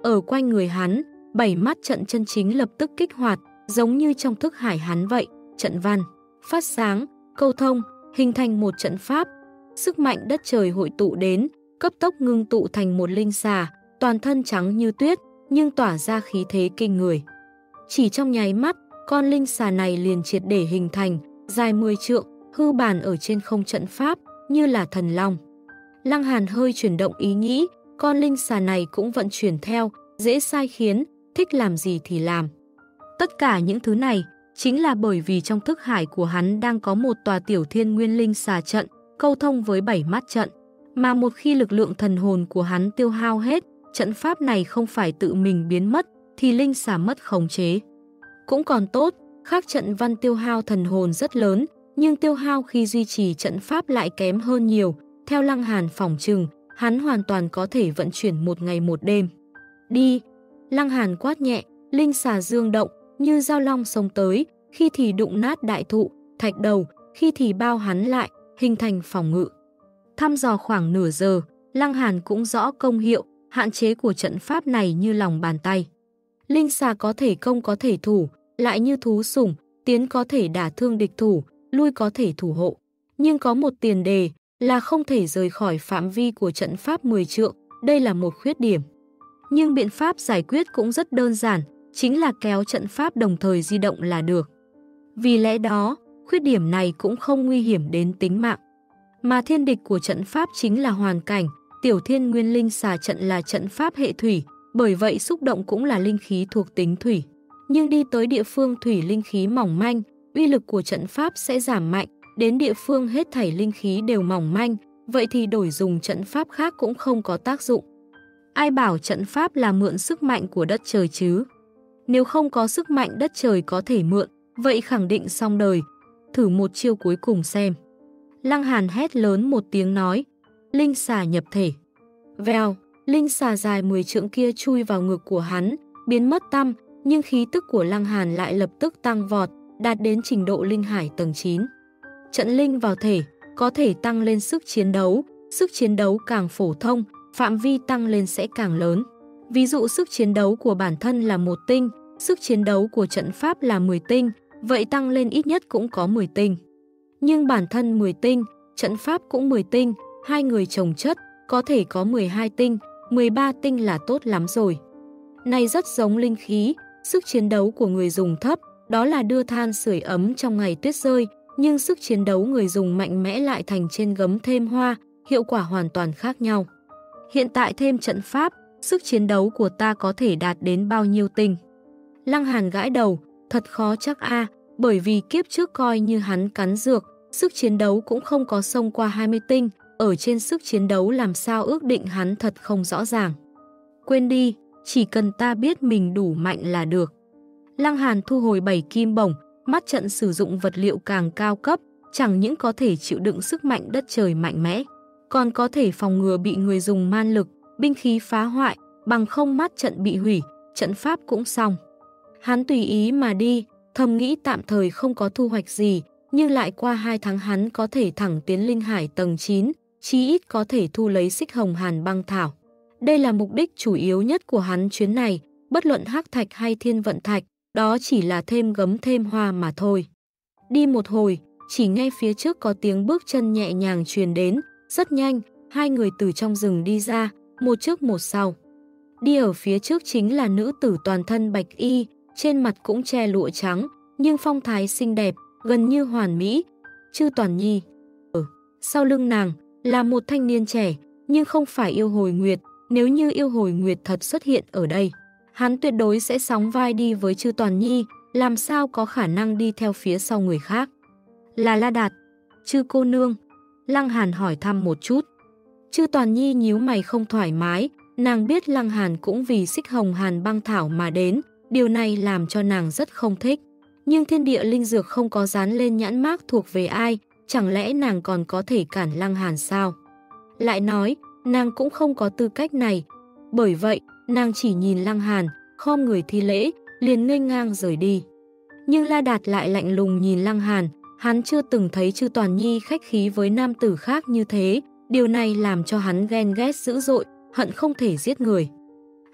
ở quanh người hắn, bảy mắt trận chân chính lập tức kích hoạt, giống như trong thức hải hắn vậy, trận văn, phát sáng, câu thông, hình thành một trận pháp. Sức mạnh đất trời hội tụ đến, cấp tốc ngưng tụ thành một linh xà, toàn thân trắng như tuyết, nhưng tỏa ra khí thế kinh người. Chỉ trong nháy mắt, con linh xà này liền triệt để hình thành, dài mười trượng, hư bàn ở trên không trận pháp, như là thần long. Lăng Hàn hơi chuyển động ý nghĩ, con linh xà này cũng vận chuyển theo, dễ sai khiến, thích làm gì thì làm. Tất cả những thứ này chính là bởi vì trong thức hải của hắn đang có một tòa tiểu thiên nguyên linh xà trận, câu thông với bảy mắt trận. Mà một khi lực lượng thần hồn của hắn tiêu hao hết, trận pháp này không phải tự mình biến mất, thì linh xà mất khống chế. Cũng còn tốt, khác trận văn tiêu hao thần hồn rất lớn, nhưng tiêu hao khi duy trì trận pháp lại kém hơn nhiều. Theo Lăng Hàn phỏng chừng, hắn hoàn toàn có thể vận chuyển một ngày một đêm. Đi! Lăng Hàn quát nhẹ, linh xà dương động, như dao long xông tới, khi thì đụng nát đại thụ, thạch đầu, khi thì bao hắn lại, hình thành phòng ngự. Thăm dò khoảng nửa giờ, Lăng Hàn cũng rõ công hiệu, hạn chế của trận pháp này như lòng bàn tay. Linh xà có thể công có thể thủ, lại như thú sủng, tiến có thể đả thương địch thủ, lui có thể thủ hộ. Nhưng có một tiền đề là không thể rời khỏi phạm vi của trận pháp mười trượng, đây là một khuyết điểm. Nhưng biện pháp giải quyết cũng rất đơn giản, chính là kéo trận pháp đồng thời di động là được. Vì lẽ đó, khuyết điểm này cũng không nguy hiểm đến tính mạng. Mà thiên địch của trận pháp chính là hoàn cảnh, tiểu thiên nguyên linh xà trận là trận pháp hệ thủy, bởi vậy xúc động cũng là linh khí thuộc tính thủy. Nhưng đi tới địa phương thủy linh khí mỏng manh, uy lực của trận pháp sẽ giảm mạnh, đến địa phương hết thảy linh khí đều mỏng manh, vậy thì đổi dùng trận pháp khác cũng không có tác dụng. Ai bảo trận pháp là mượn sức mạnh của đất trời chứ? Nếu không có sức mạnh đất trời có thể mượn, vậy khẳng định xong đời. Thử một chiêu cuối cùng xem. Lăng Hàn hét lớn một tiếng nói, linh xà nhập thể. Vèo, linh xà dài mười trượng kia chui vào ngực của hắn, biến mất tăm, nhưng khí tức của Lăng Hàn lại lập tức tăng vọt, đạt đến trình độ linh hải tầng chín. Trận linh vào thể, có thể tăng lên sức chiến đấu, sức chiến đấu càng phổ thông, phạm vi tăng lên sẽ càng lớn. Ví dụ sức chiến đấu của bản thân là một tinh, sức chiến đấu của trận pháp là mười tinh, vậy tăng lên ít nhất cũng có mười tinh. Nhưng bản thân mười tinh, trận pháp cũng mười tinh, hai người chồng chất, có thể có mười hai tinh, mười ba tinh là tốt lắm rồi. Này rất giống linh khí, sức chiến đấu của người dùng thấp, đó là đưa than sưởi ấm trong ngày tuyết rơi, nhưng sức chiến đấu người dùng mạnh mẽ lại thành trên gấm thêm hoa, hiệu quả hoàn toàn khác nhau. Hiện tại thêm trận pháp, sức chiến đấu của ta có thể đạt đến bao nhiêu tinh? Lăng Hàn gãi đầu, thật khó chắc a, bởi vì kiếp trước coi như hắn cắn dược, sức chiến đấu cũng không có xông qua hai mươi tinh, ở trên sức chiến đấu làm sao ước định hắn thật không rõ ràng. Quên đi, chỉ cần ta biết mình đủ mạnh là được. Lăng Hàn thu hồi bảy kim bổng, mắt trận sử dụng vật liệu càng cao cấp, chẳng những có thể chịu đựng sức mạnh đất trời mạnh mẽ, còn có thể phòng ngừa bị người dùng man lực, binh khí phá hoại, bằng không mắt trận bị hủy, trận pháp cũng xong. Hắn tùy ý mà đi, thầm nghĩ tạm thời không có thu hoạch gì, nhưng lại qua hai tháng hắn có thể thẳng tiến linh hải tầng chín, chí ít có thể thu lấy xích hồng hàn băng thảo. Đây là mục đích chủ yếu nhất của hắn chuyến này, bất luận hắc thạch hay thiên vận thạch, đó chỉ là thêm gấm thêm hoa mà thôi. Đi một hồi, chỉ nghe phía trước có tiếng bước chân nhẹ nhàng truyền đến, rất nhanh, hai người từ trong rừng đi ra, một trước một sau. Đi ở phía trước chính là nữ tử toàn thân bạch y, trên mặt cũng che lụa trắng, nhưng phong thái xinh đẹp, gần như hoàn mỹ, Chư Toàn Nhi. Ở sau lưng nàng là một thanh niên trẻ, nhưng không phải Yêu Hồi Nguyệt, nếu như Yêu Hồi Nguyệt thật xuất hiện ở đây, hắn tuyệt đối sẽ sóng vai đi với Chư Toàn Nhi, làm sao có khả năng đi theo phía sau người khác. Là La Đạt, Chư cô nương. Lăng Hàn hỏi thăm một chút. Chư Toàn Nhi nhíu mày không thoải mái, nàng biết Lăng Hàn cũng vì xích hồng hàn băng thảo mà đến, điều này làm cho nàng rất không thích. Nhưng thiên địa linh dược không có dán lên nhãn mác thuộc về ai, chẳng lẽ nàng còn có thể cản Lăng Hàn sao? Lại nói, nàng cũng không có tư cách này, bởi vậy, nàng chỉ nhìn Lăng Hàn, khom người thi lễ, liền nghênh ngang rời đi. Nhưng La Đạt lại lạnh lùng nhìn Lăng Hàn, hắn chưa từng thấy Chư Toàn Nhi khách khí với nam tử khác như thế, điều này làm cho hắn ghen ghét dữ dội, hận không thể giết người.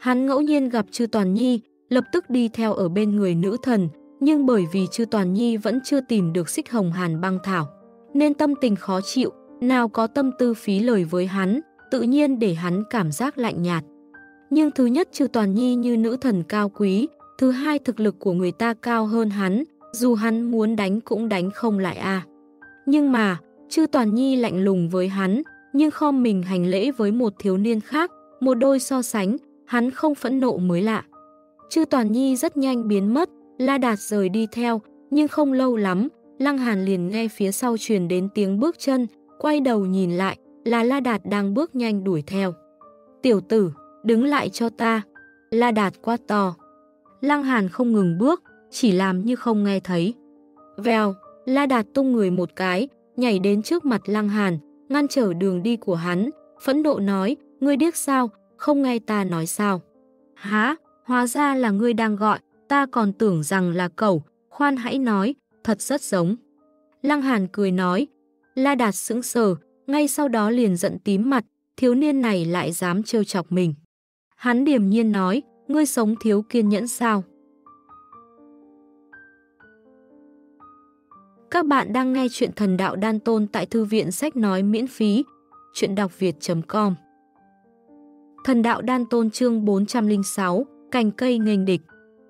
Hắn ngẫu nhiên gặp Chư Toàn Nhi, lập tức đi theo ở bên người nữ thần, nhưng bởi vì Chư Toàn Nhi vẫn chưa tìm được Xích Hồng Hàn băng thảo, nên tâm tình khó chịu, nào có tâm tư phí lời với hắn, tự nhiên để hắn cảm giác lạnh nhạt. Nhưng thứ nhất, Chư Toàn Nhi như nữ thần cao quý, thứ hai, thực lực của người ta cao hơn hắn, dù hắn muốn đánh cũng đánh không lại a. À. Nhưng mà, Chư Toàn Nhi lạnh lùng với hắn, nhưng khom mình hành lễ với một thiếu niên khác, một đôi so sánh, hắn không phẫn nộ mới lạ. Chư Toàn Nhi rất nhanh biến mất, La Đạt rời đi theo, nhưng không lâu lắm, Lăng Hàn liền nghe phía sau truyền đến tiếng bước chân, quay đầu nhìn lại, là La Đạt đang bước nhanh đuổi theo. Tiểu tử, đứng lại cho ta, La Đạt quát to. Lăng Hàn không ngừng bước, chỉ làm như không nghe thấy. Vèo, La Đạt tung người một cái, nhảy đến trước mặt Lăng Hàn, ngăn trở đường đi của hắn, phẫn nộ nói, ngươi điếc sao, không nghe ta nói sao? Hả, hóa ra là ngươi đang gọi, ta còn tưởng rằng là cẩu, khoan hãy nói, thật rất giống. Lăng Hàn cười nói, La Đạt sững sờ, ngay sau đó liền giận tím mặt, thiếu niên này lại dám trêu chọc mình. Hắn điềm nhiên nói, ngươi sống thiếu kiên nhẫn sao? Các bạn đang nghe chuyện Thần Đạo Đan Tôn tại thư viện sách nói miễn phí, chuyện đọc việt chấm com. Thần Đạo Đan Tôn chương bốn trăm lẻ sáu, cành cây nghênh địch.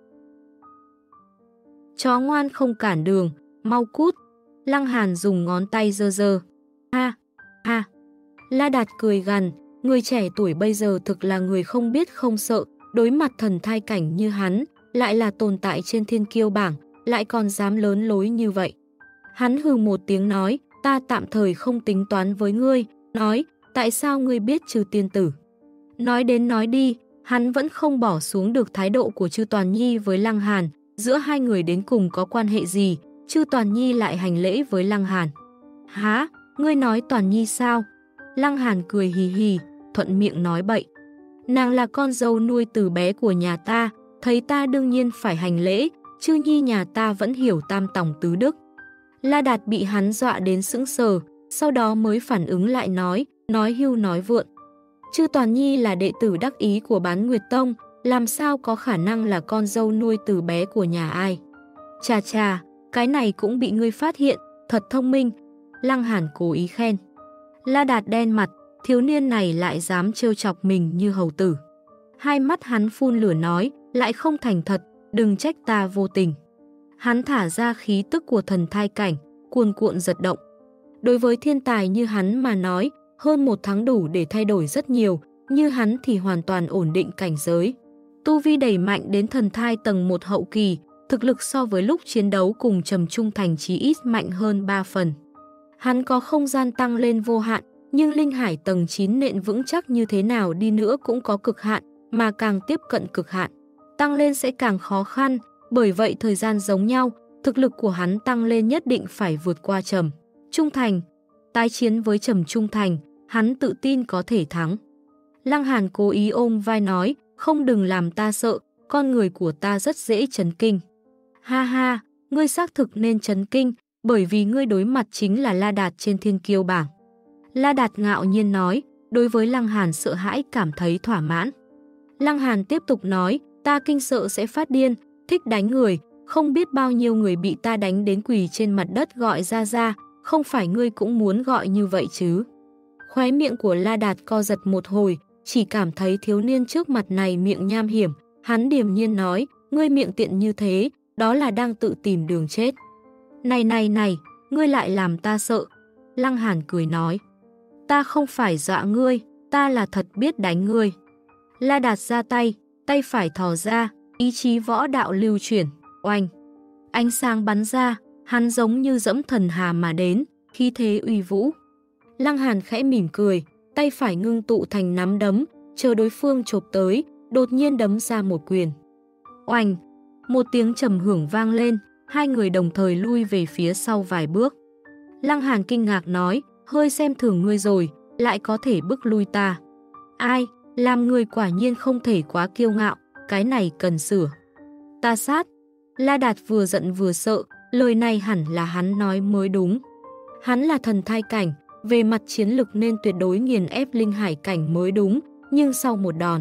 Chó ngoan không cản đường, mau cút. Lăng Hàn dùng ngón tay giơ giơ. Ha, ha. La Đạt cười gằn, người trẻ tuổi bây giờ thực là người không biết không sợ, đối mặt thần thai cảnh như hắn, lại là tồn tại trên thiên kiêu bảng, lại còn dám lớn lối như vậy. Hắn hừ một tiếng nói, ta tạm thời không tính toán với ngươi, nói, tại sao ngươi biết Chư tiên tử? Nói đến nói đi, hắn vẫn không bỏ xuống được thái độ của Chư Toàn Nhi với Lăng Hàn, giữa hai người đến cùng có quan hệ gì, Chư Toàn Nhi lại hành lễ với Lăng Hàn. Hả, ngươi nói Toàn Nhi sao? Lăng Hàn cười hì hì, thuận miệng nói bậy. Nàng là con dâu nuôi từ bé của nhà ta, thấy ta đương nhiên phải hành lễ, Chư Nhi nhà ta vẫn hiểu tam tòng tứ đức. La Đạt bị hắn dọa đến sững sờ, sau đó mới phản ứng lại nói, nói hưu nói vượn. Chư Toàn Nhi là đệ tử đắc ý của Bán Nguyệt Tông, làm sao có khả năng là con dâu nuôi từ bé của nhà ai? Chà chà, cái này cũng bị ngươi phát hiện, thật thông minh. Lăng Hàn cố ý khen. La Đạt đen mặt, thiếu niên này lại dám trêu chọc mình như hầu tử. Hai mắt hắn phun lửa nói, lại không thành thật, đừng trách ta vô tình. Hắn thả ra khí tức của thần thai cảnh, cuồn cuộn giật động. Đối với thiên tài như hắn mà nói, hơn một tháng đủ để thay đổi rất nhiều, như hắn thì hoàn toàn ổn định cảnh giới. Tu vi đẩy mạnh đến thần thai tầng một hậu kỳ, thực lực so với lúc chiến đấu cùng Trầm Trung Thành chí ít mạnh hơn ba phần. Hắn có không gian tăng lên vô hạn, nhưng linh hải tầng chín nện vững chắc như thế nào đi nữa cũng có cực hạn, mà càng tiếp cận cực hạn, tăng lên sẽ càng khó khăn, bởi vậy thời gian giống nhau, thực lực của hắn tăng lên nhất định phải vượt qua Trầm Trung Thành. Tái chiến với Trầm Trung Thành, hắn tự tin có thể thắng. Lăng Hàn cố ý ôm vai nói, không đừng làm ta sợ, con người của ta rất dễ chấn kinh. Ha ha, ngươi xác thực nên chấn kinh, bởi vì ngươi đối mặt chính là La Đạt trên thiên kiêu bảng. La Đạt ngạo nhiên nói, đối với Lăng Hàn sợ hãi cảm thấy thỏa mãn. Lăng Hàn tiếp tục nói, ta kinh sợ sẽ phát điên, thích đánh người, không biết bao nhiêu người bị ta đánh đến quỳ trên mặt đất gọi ra ra, không phải ngươi cũng muốn gọi như vậy chứ. Khóe miệng của La Đạt co giật một hồi, chỉ cảm thấy thiếu niên trước mặt này miệng nham hiểm, hắn điềm nhiên nói, ngươi miệng tiện như thế, đó là đang tự tìm đường chết. Này này này, ngươi lại làm ta sợ. Lăng Hàn cười nói, ta không phải dọa ngươi, ta là thật biết đánh ngươi. La Đạt ra tay, tay phải thò ra, ý chí võ đạo lưu chuyển, oanh. Ánh sáng bắn ra, hắn giống như dẫm thần hà mà đến, khí thế uy vũ. Lăng Hàn khẽ mỉm cười, tay phải ngưng tụ thành nắm đấm, chờ đối phương chộp tới, đột nhiên đấm ra một quyền. Oanh, một tiếng trầm hưởng vang lên, hai người đồng thời lui về phía sau vài bước. Lăng Hàn kinh ngạc nói, hơi xem thường ngươi rồi, lại có thể bức lui ta. Ai, làm người quả nhiên không thể quá kiêu ngạo, cái này cần sửa. Ta sát. La Đạt vừa giận vừa sợ, lời này hẳn là hắn nói mới đúng. Hắn là thần thai cảnh, về mặt chiến lực nên tuyệt đối nghiền ép linh hải cảnh mới đúng, nhưng sau một đòn,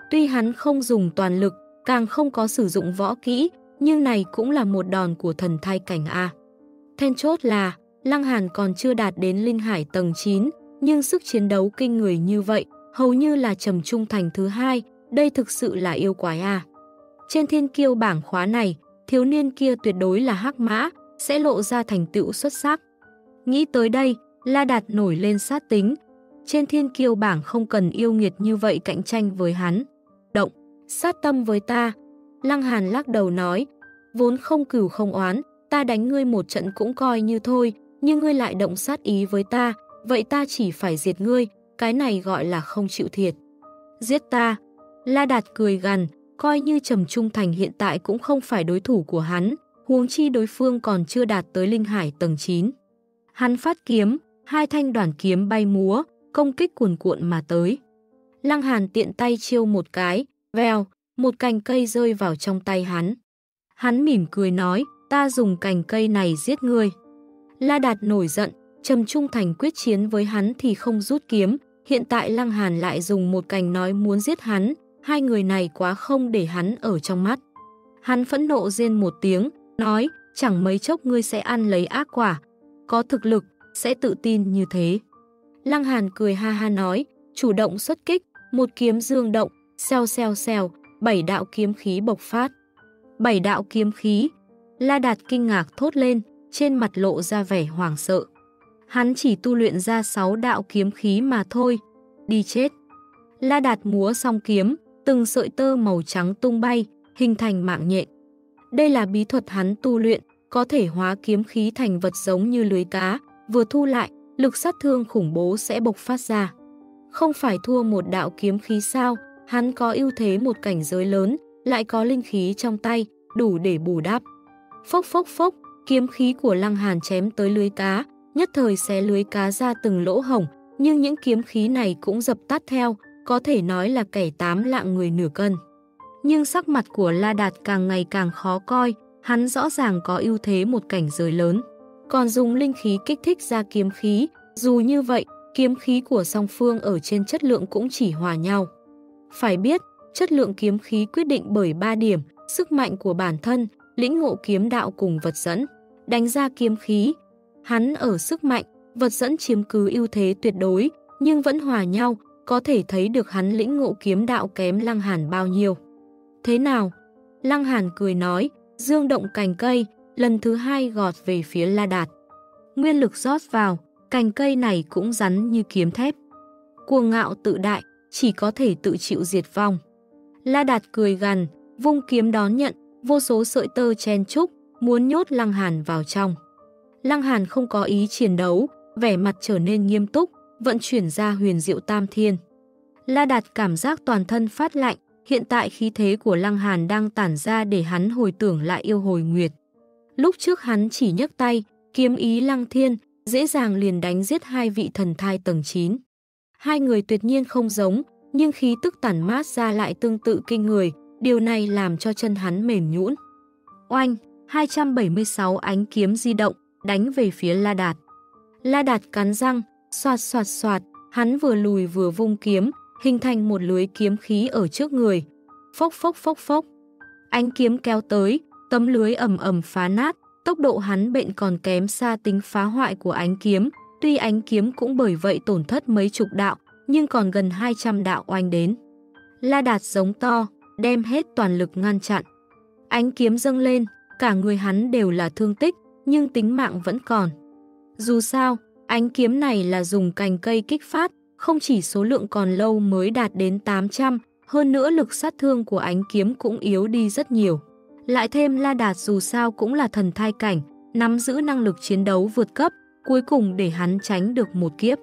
Tuy hắn không dùng toàn lực, càng không có sử dụng võ kỹ, nhưng này cũng là một đòn của thần thai cảnh A. Then chốt là, Lăng Hàn còn chưa đạt đến linh hải tầng chín, nhưng sức chiến đấu kinh người như vậy, hầu như là trầm trung thành thứ hai, đây thực sự là yêu quái A. Trên thiên kiêu bảng khóa này, thiếu niên kia tuyệt đối là hắc mã, sẽ lộ ra thành tựu xuất sắc. Nghĩ tới đây, La Đạt nổi lên sát tính. Trên thiên kiêu bảng không cần yêu nghiệt như vậy cạnh tranh với hắn. Động, sát tâm với ta. Lăng Hàn lắc đầu nói, vốn không cừu không oán, ta đánh ngươi một trận cũng coi như thôi, nhưng ngươi lại động sát ý với ta, vậy ta chỉ phải diệt ngươi, cái này gọi là không chịu thiệt. Giết ta. La Đạt cười gằn, coi như Trầm Trung Thành hiện tại cũng không phải đối thủ của hắn, huống chi đối phương còn chưa đạt tới linh hải tầng chín. Hắn phát kiếm, hai thanh đoàn kiếm bay múa, công kích cuồn cuộn mà tới. Lăng Hàn tiện tay chiêu một cái, vèo, một cành cây rơi vào trong tay hắn. Hắn mỉm cười nói, ta dùng cành cây này giết ngươi. La Đạt nổi giận, Trầm Trung Thành quyết chiến với hắn thì không rút kiếm, hiện tại Lăng Hàn lại dùng một cành nói muốn giết hắn, hai người này quá không để hắn ở trong mắt. Hắn phẫn nộ rên một tiếng, nói, chẳng mấy chốc ngươi sẽ ăn lấy ác quả, có thực lực, sẽ tự tin như thế. Lăng Hàn cười ha ha nói, chủ động xuất kích, một kiếm dương động, xèo xèo xèo, bảy đạo kiếm khí bộc phát. Bảy đạo kiếm khí. La Đạt kinh ngạc thốt lên, trên mặt lộ ra vẻ hoảng sợ. Hắn chỉ tu luyện ra sáu đạo kiếm khí mà thôi. Đi chết. La Đạt múa song kiếm, từng sợi tơ màu trắng tung bay, hình thành mạng nhện. Đây là bí thuật hắn tu luyện, có thể hóa kiếm khí thành vật giống như lưới cá, vừa thu lại, lực sát thương khủng bố sẽ bộc phát ra. Không phải thua một đạo kiếm khí sao, hắn có ưu thế một cảnh giới lớn, lại có linh khí trong tay, đủ để bù đắp. Phốc phốc phốc, kiếm khí của Lăng Hàn chém tới lưới cá, nhất thời xé lưới cá ra từng lỗ hổng, nhưng những kiếm khí này cũng dập tắt theo, có thể nói là kẻ tám lạng người nửa cân. Nhưng sắc mặt của La Đạt càng ngày càng khó coi, hắn rõ ràng có ưu thế một cảnh giới lớn. Còn dùng linh khí kích thích ra kiếm khí, dù như vậy, kiếm khí của song phương ở trên chất lượng cũng chỉ hòa nhau. Phải biết, chất lượng kiếm khí quyết định bởi ba điểm, sức mạnh của bản thân, lĩnh ngộ kiếm đạo cùng vật dẫn. Đánh ra kiếm khí, hắn ở sức mạnh, vật dẫn chiếm cứ ưu thế tuyệt đối, nhưng vẫn hòa nhau, có thể thấy được hắn lĩnh ngộ kiếm đạo kém Lăng Hàn bao nhiêu. Thế nào? Lăng Hàn cười nói, dương động cành cây, lần thứ hai gọt về phía La Đạt. Nguyên lực rót vào, cành cây này cũng rắn như kiếm thép. Cuồng ngạo tự đại, chỉ có thể tự chịu diệt vong. La Đạt cười gằn, vung kiếm đón nhận, vô số sợi tơ chen chúc, muốn nhốt Lăng Hàn vào trong. Lăng Hàn không có ý chiến đấu, vẻ mặt trở nên nghiêm túc, vận chuyển ra huyền diệu tam thiên. La Đạt cảm giác toàn thân phát lạnh, hiện tại khí thế của Lăng Hàn đang tản ra để hắn hồi tưởng lại yêu hồi nguyệt. Lúc trước hắn chỉ nhấc tay, kiếm ý lăng thiên, dễ dàng liền đánh giết hai vị thần thai tầng chín. Hai người tuyệt nhiên không giống, nhưng khí tức tản mát ra lại tương tự kinh người, điều này làm cho chân hắn mềm nhũn. Oanh, hai trăm bảy mươi sáu ánh kiếm di động, đánh về phía La Đạt. La Đạt cắn răng, xoạt xoạt xoạt, hắn vừa lùi vừa vung kiếm, hình thành một lưới kiếm khí ở trước người. Phốc phốc phốc phốc. Ánh kiếm kéo tới, tấm lưới ầm ầm phá nát, tốc độ hắn bệnh còn kém xa tính phá hoại của ánh kiếm, tuy ánh kiếm cũng bởi vậy tổn thất mấy chục đạo, nhưng còn gần hai trăm đạo oanh đến. La Đạt giống to, đem hết toàn lực ngăn chặn. Ánh kiếm dâng lên, cả người hắn đều là thương tích, nhưng tính mạng vẫn còn. Dù sao, ánh kiếm này là dùng cành cây kích phát, không chỉ số lượng còn lâu mới đạt đến tám trăm, hơn nữa lực sát thương của ánh kiếm cũng yếu đi rất nhiều. Lại thêm La Đạt dù sao cũng là thần thai cảnh, nắm giữ năng lực chiến đấu vượt cấp, cuối cùng để hắn tránh được một kiếp.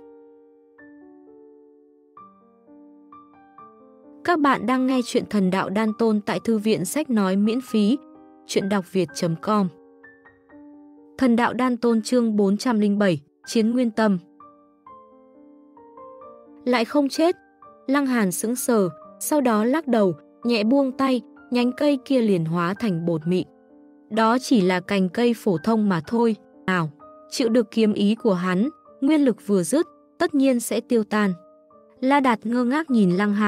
Các bạn đang nghe chuyện Thần Đạo Đan Tôn tại Thư viện Sách Nói miễn phí, chuyện đọc việt chấm com. Thần Đạo Đan Tôn chương bốn trăm lẻ bảy, Chiến Nguyên Tâm. Lại không chết. Lăng Hàn sững sờ, sau đó lắc đầu, nhẹ buông tay, nhánh cây kia liền hóa thành bột mịn. Đó chỉ là cành cây phổ thông mà thôi, nào, chịu được kiếm ý của hắn, nguyên lực vừa dứt, tất nhiên sẽ tiêu tan. La Đạt ngơ ngác nhìn Lăng Hàn,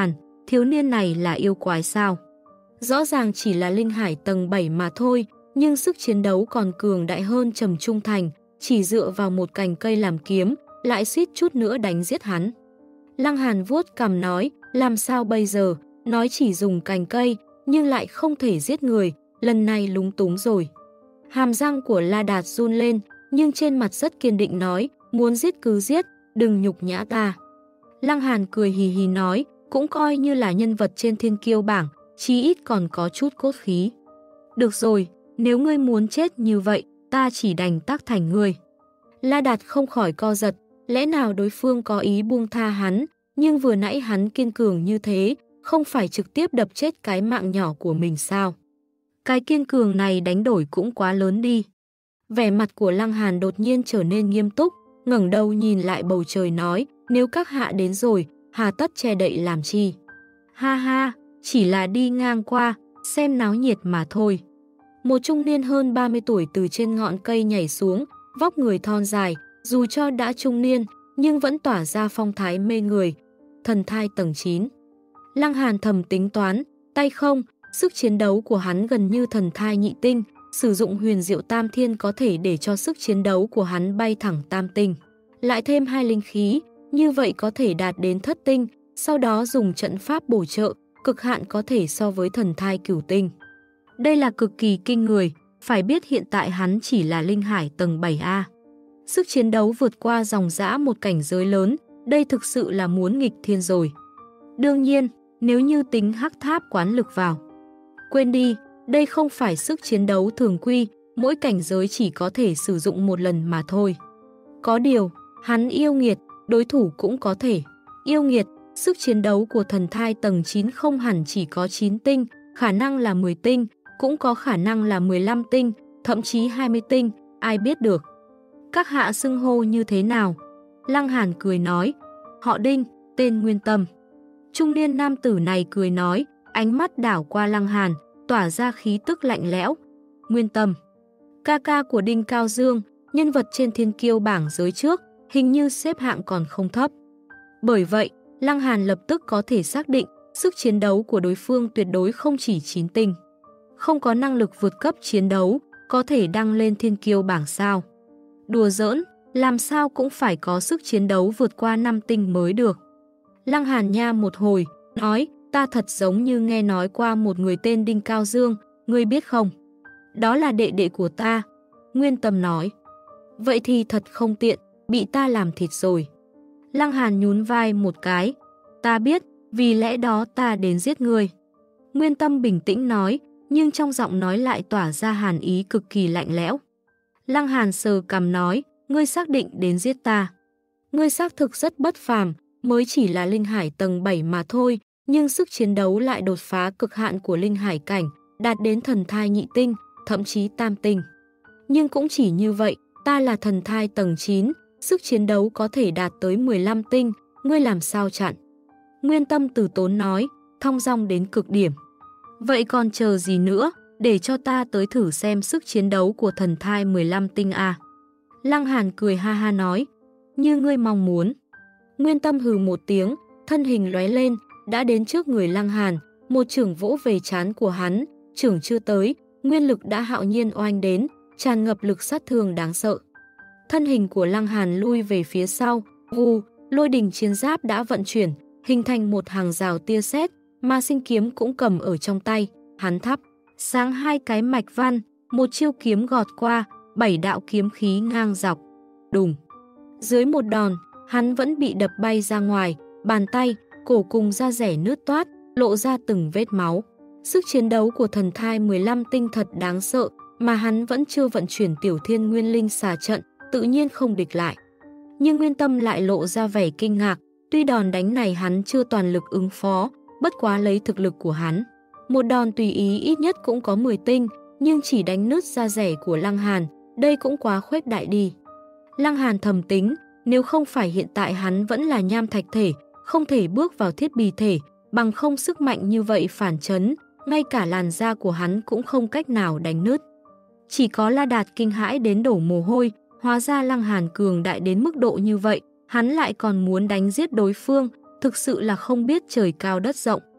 thiếu niên này là yêu quái sao? Rõ ràng chỉ là linh hải tầng bảy mà thôi, nhưng sức chiến đấu còn cường đại hơn Trầm Trung Thành, chỉ dựa vào một cành cây làm kiếm, lại suýt chút nữa đánh giết hắn. Lăng Hàn vuốt cằm nói, làm sao bây giờ, nói chỉ dùng cành cây, nhưng lại không thể giết người, lần này lúng túng rồi. Hàm răng của La Đạt run lên, nhưng trên mặt rất kiên định nói, muốn giết cứ giết, đừng nhục nhã ta. Lăng Hàn cười hì hì nói, cũng coi như là nhân vật trên thiên kiêu bảng, chí ít còn có chút cốt khí. Được rồi, nếu ngươi muốn chết như vậy, ta chỉ đành tác thành ngươi. La Đạt không khỏi co giật, lẽ nào đối phương có ý buông tha hắn, nhưng vừa nãy hắn kiên cường như thế, không phải trực tiếp đập chết cái mạng nhỏ của mình sao? Cái kiên cường này đánh đổi cũng quá lớn đi. Vẻ mặt của Lăng Hàn đột nhiên trở nên nghiêm túc, ngẩng đầu nhìn lại bầu trời nói, nếu các hạ đến rồi, hà tất che đậy làm chi? Ha ha, chỉ là đi ngang qua, xem náo nhiệt mà thôi. Một trung niên hơn ba mươi tuổi từ trên ngọn cây nhảy xuống, vóc người thon dài, dù cho đã trung niên, nhưng vẫn tỏa ra phong thái mê người. Thần thai tầng chín. Lăng Hàn thầm tính toán, tay không, sức chiến đấu của hắn gần như thần thai nhị tinh, sử dụng huyền diệu tam thiên có thể để cho sức chiến đấu của hắn bay thẳng tam tinh. Lại thêm hai linh khí, như vậy có thể đạt đến thất tinh, sau đó dùng trận pháp bổ trợ, cực hạn có thể so với thần thai cửu tinh. Đây là cực kỳ kinh người, phải biết hiện tại hắn chỉ là linh hải tầng bảy A. Sức chiến đấu vượt qua dòng dã một cảnh giới lớn, đây thực sự là muốn nghịch thiên rồi. Đương nhiên, nếu như tính hắc tháp quán lực vào. Quên đi, đây không phải sức chiến đấu thường quy, mỗi cảnh giới chỉ có thể sử dụng một lần mà thôi. Có điều, hắn yêu nghiệt, đối thủ cũng có thể. Yêu nghiệt, sức chiến đấu của thần thai tầng chín không hẳn chỉ có chín tinh, khả năng là mười tinh, cũng có khả năng là mười lăm tinh, thậm chí hai mươi tinh, ai biết được. Các hạ xưng hô như thế nào? Lăng Hàn cười nói, họ Đinh, tên Nguyên Tâm. Trung niên nam tử này cười nói, ánh mắt đảo qua Lăng Hàn, tỏa ra khí tức lạnh lẽo. Nguyên Tâm, ca ca của Đinh Cao Dương, nhân vật trên thiên kiêu bảng giới trước, hình như xếp hạng còn không thấp. Bởi vậy, Lăng Hàn lập tức có thể xác định sức chiến đấu của đối phương tuyệt đối không chỉ chín tinh. Không có năng lực vượt cấp chiến đấu, có thể đăng lên thiên kiêu bảng sao. Đùa giỡn, làm sao cũng phải có sức chiến đấu vượt qua năm tinh mới được. Lăng Hàn nha một hồi, nói, ta thật giống như nghe nói qua một người tên Đinh Cao Dương, ngươi biết không? Đó là đệ đệ của ta. Nguyên Tâm nói. Vậy thì thật không tiện, bị ta làm thịt rồi. Lăng Hàn nhún vai một cái. Ta biết, vì lẽ đó ta đến giết ngươi. Nguyên Tâm bình tĩnh nói, nhưng trong giọng nói lại tỏa ra hàn ý cực kỳ lạnh lẽo. Lăng Hàn sờ cằm nói, ngươi xác định đến giết ta. Ngươi xác thực rất bất phàm, mới chỉ là linh hải tầng bảy mà thôi, nhưng sức chiến đấu lại đột phá cực hạn của linh hải cảnh, đạt đến thần thai nhị tinh, thậm chí tam tinh. Nhưng cũng chỉ như vậy, ta là thần thai tầng chín, sức chiến đấu có thể đạt tới mười lăm tinh, ngươi làm sao chặn? Nguyên Tâm từ tốn nói, thong dong đến cực điểm. Vậy còn chờ gì nữa, để cho ta tới thử xem sức chiến đấu của thần thai mười lăm tinh a. Lăng Hàn cười ha ha nói, như ngươi mong muốn. Nguyên Tâm hừ một tiếng, thân hình lóe lên, đã đến trước người Lăng Hàn, một chưởng vỗ về trán của hắn, chưởng chưa tới, nguyên lực đã hạo nhiên oanh đến, tràn ngập lực sát thương đáng sợ. Thân hình của Lăng Hàn lui về phía sau, vù, lôi đình chiến giáp đã vận chuyển, hình thành một hàng rào tia sét, mà sinh kiếm cũng cầm ở trong tay, hắn thắp sáng hai cái mạch văn, một chiêu kiếm gọt qua, bảy đạo kiếm khí ngang dọc. Đùng. Dưới một đòn, hắn vẫn bị đập bay ra ngoài, bàn tay, cổ cùng da rẻ nứt toát, lộ ra từng vết máu. Sức chiến đấu của thần thai mười lăm tinh thật đáng sợ, mà hắn vẫn chưa vận chuyển tiểu thiên nguyên linh xà trận, tự nhiên không địch lại. Nhưng Nguyên Tâm lại lộ ra vẻ kinh ngạc, tuy đòn đánh này hắn chưa toàn lực ứng phó, bất quá lấy thực lực của hắn. Một đòn tùy ý ít nhất cũng có mười tinh, nhưng chỉ đánh nứt da rẻ của Lăng Hàn, đây cũng quá khuếch đại đi. Lăng Hàn thầm tính, nếu không phải hiện tại hắn vẫn là nham thạch thể, không thể bước vào thiết bì thể, bằng không sức mạnh như vậy phản chấn, ngay cả làn da của hắn cũng không cách nào đánh nứt. Chỉ có La Đạt kinh hãi đến đổ mồ hôi, hóa ra Lăng Hàn cường đại đến mức độ như vậy, hắn lại còn muốn đánh giết đối phương, thực sự là không biết trời cao đất rộng.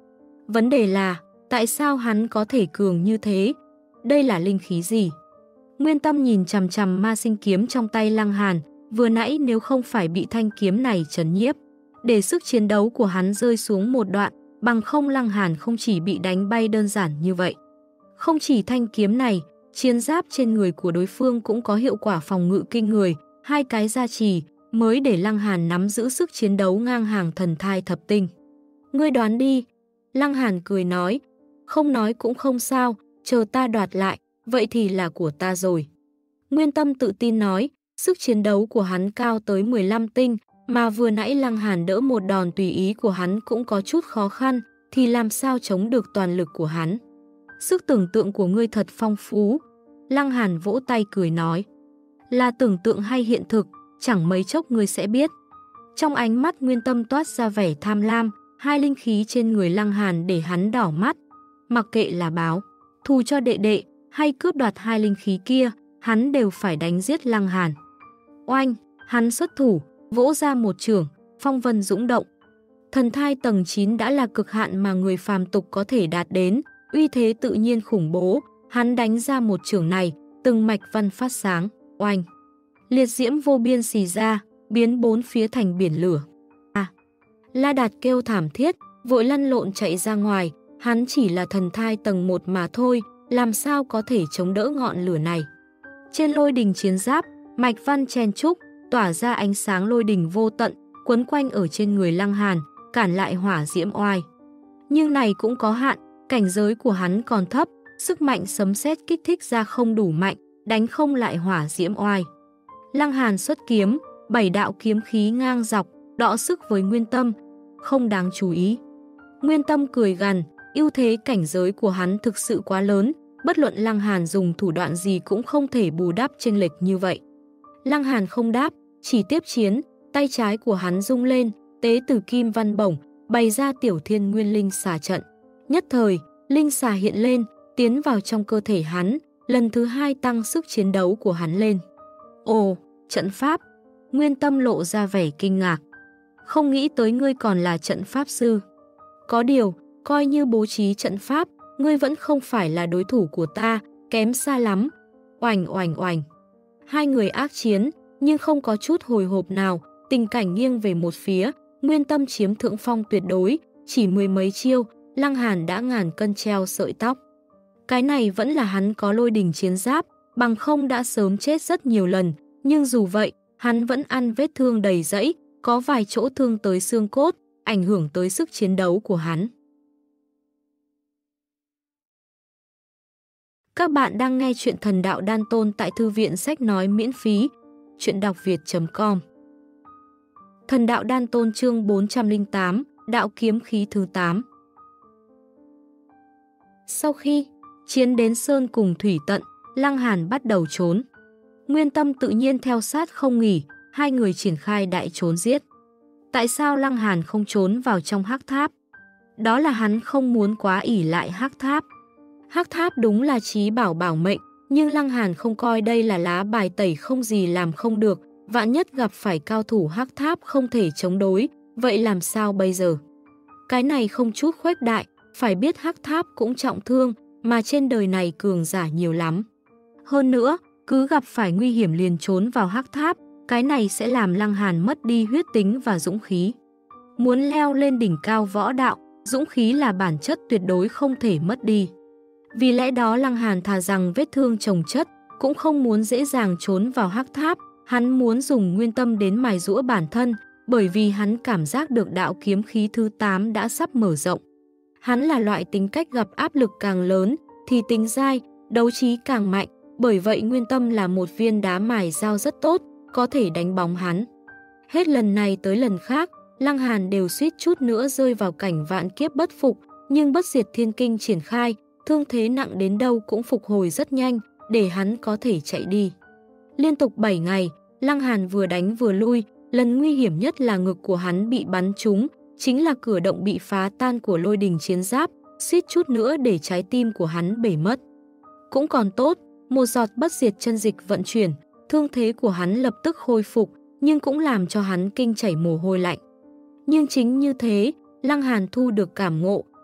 Vấn đề là, tại sao hắn có thể cường như thế? Đây là linh khí gì? Nguyên Tâm nhìn chằm chằm ma sinh kiếm trong tay Lăng Hàn, vừa nãy nếu không phải bị thanh kiếm này trấn nhiếp, để sức chiến đấu của hắn rơi xuống một đoạn, bằng không Lăng Hàn không chỉ bị đánh bay đơn giản như vậy. Không chỉ thanh kiếm này, chiến giáp trên người của đối phương cũng có hiệu quả phòng ngự kinh người, hai cái gia trì mới để Lăng Hàn nắm giữ sức chiến đấu ngang hàng thần thai thập tinh. Ngươi đoán đi. Lăng Hàn cười nói, không nói cũng không sao, chờ ta đoạt lại, vậy thì là của ta rồi. Nguyên Tâm tự tin nói, sức chiến đấu của hắn cao tới mười lăm tinh, mà vừa nãy Lăng Hàn đỡ một đòn tùy ý của hắn cũng có chút khó khăn, thì làm sao chống được toàn lực của hắn. Sức tưởng tượng của ngươi thật phong phú. Lăng Hàn vỗ tay cười nói, là tưởng tượng hay hiện thực, chẳng mấy chốc ngươi sẽ biết. Trong ánh mắt Nguyên Tâm toát ra vẻ tham lam, hai linh khí trên người Lăng Hàn để hắn đỏ mắt. Mặc kệ là báo thù cho đệ đệ hay cướp đoạt hai linh khí kia, hắn đều phải đánh giết Lăng Hàn. Oanh, hắn xuất thủ, vỗ ra một chưởng, phong vân dũng động. Thần thai tầng chín đã là cực hạn mà người phàm tục có thể đạt đến, uy thế tự nhiên khủng bố, hắn đánh ra một chưởng này, từng mạch văn phát sáng, oanh. Liệt diễm vô biên xì ra, biến bốn phía thành biển lửa. À, La Đạt kêu thảm thiết, vội lăn lộn chạy ra ngoài, hắn chỉ là thần thai tầng một mà thôi, làm sao có thể chống đỡ ngọn lửa này. Trên lôi đình chiến giáp, mạch văn chen trúc, tỏa ra ánh sáng lôi đình vô tận, quấn quanh ở trên người Lăng Hàn, cản lại hỏa diễm oai. Nhưng này cũng có hạn, cảnh giới của hắn còn thấp, sức mạnh sấm sét kích thích ra không đủ mạnh, đánh không lại hỏa diễm oai. Lăng Hàn xuất kiếm, bảy đạo kiếm khí ngang dọc, đọ sức với Nguyên Tâm, không đáng chú ý. Nguyên Tâm cười gằn, ưu thế cảnh giới của hắn thực sự quá lớn, bất luận Lăng Hàn dùng thủ đoạn gì cũng không thể bù đắp chênh lệch như vậy. Lăng Hàn không đáp, chỉ tiếp chiến, tay trái của hắn rung lên, tế từ kim văn bổng, bày ra tiểu thiên nguyên linh xà trận. Nhất thời, linh xà hiện lên, tiến vào trong cơ thể hắn, lần thứ hai tăng sức chiến đấu của hắn lên. Ồ, trận pháp! Nguyên Tâm lộ ra vẻ kinh ngạc. Không nghĩ tới ngươi còn là trận pháp sư. Có điều, coi như bố trí trận pháp, ngươi vẫn không phải là đối thủ của ta, kém xa lắm. Oành oành oành. Hai người ác chiến, nhưng không có chút hồi hộp nào, tình cảnh nghiêng về một phía, Nguyên Tâm chiếm thượng phong tuyệt đối, chỉ mười mấy chiêu, Lăng Hàn đã ngàn cân treo sợi tóc. Cái này vẫn là hắn có lôi đình chiến giáp, bằng không đã sớm chết rất nhiều lần, nhưng dù vậy, hắn vẫn ăn vết thương đầy rẫy, có vài chỗ thương tới xương cốt, ảnh hưởng tới sức chiến đấu của hắn. Các bạn đang nghe chuyện Thần Đạo Đan Tôn tại Thư viện Sách Nói miễn phí, chuyện đọc việt chấm com. Thần Đạo Đan Tôn chương bốn trăm lẻ tám, Đạo Kiếm Khí thứ tám. Sau khi chiến đến sơn cùng thủy tận, Lăng Hàn bắt đầu trốn. Nguyên Tâm tự nhiên theo sát không nghỉ, hai người triển khai đại trốn giết. Tại sao Lăng Hàn không trốn vào trong hắc tháp? Đó là hắn không muốn quá ỷ lại hắc tháp. Hắc tháp đúng là chí bảo bảo mệnh, nhưng Lăng Hàn không coi đây là lá bài tẩy không gì làm không được, vạn nhất gặp phải cao thủ hắc tháp không thể chống đối, vậy làm sao bây giờ? Cái này không chút khuếch đại, phải biết hắc tháp cũng trọng thương, mà trên đời này cường giả nhiều lắm. Hơn nữa, cứ gặp phải nguy hiểm liền trốn vào hắc tháp, cái này sẽ làm Lăng Hàn mất đi huyết tính và dũng khí. Muốn leo lên đỉnh cao võ đạo, dũng khí là bản chất tuyệt đối không thể mất đi. Vì lẽ đó Lăng Hàn thà rằng vết thương chồng chất, cũng không muốn dễ dàng trốn vào hắc tháp, hắn muốn dùng Nguyên Tâm đến mài giũa bản thân, bởi vì hắn cảm giác được đạo kiếm khí thứ tám đã sắp mở rộng. Hắn là loại tính cách gặp áp lực càng lớn, thì tính dai, đấu trí càng mạnh, bởi vậy Nguyên Tâm là một viên đá mài dao rất tốt, có thể đánh bóng hắn. Hết lần này tới lần khác, Lăng Hàn đều suýt chút nữa rơi vào cảnh vạn kiếp bất phục, nhưng bất diệt thiên kinh triển khai, thương thế nặng đến đâu cũng phục hồi rất nhanh, để hắn có thể chạy đi. Liên tục bảy ngày, Lăng Hàn vừa đánh vừa lui, lần nguy hiểm nhất là ngực của hắn bị bắn trúng, chính là cửa động bị phá tan của lôi đình chiến giáp, suýt chút nữa để trái tim của hắn bể mất. Cũng còn tốt, một giọt bất diệt chân dịch vận chuyển, thương thế của hắn lập tức khôi phục, nhưng cũng làm cho hắn kinh chảy mồ hôi lạnh. Nhưng chính như thế, Lăng Hàn thu được cảm ngộ,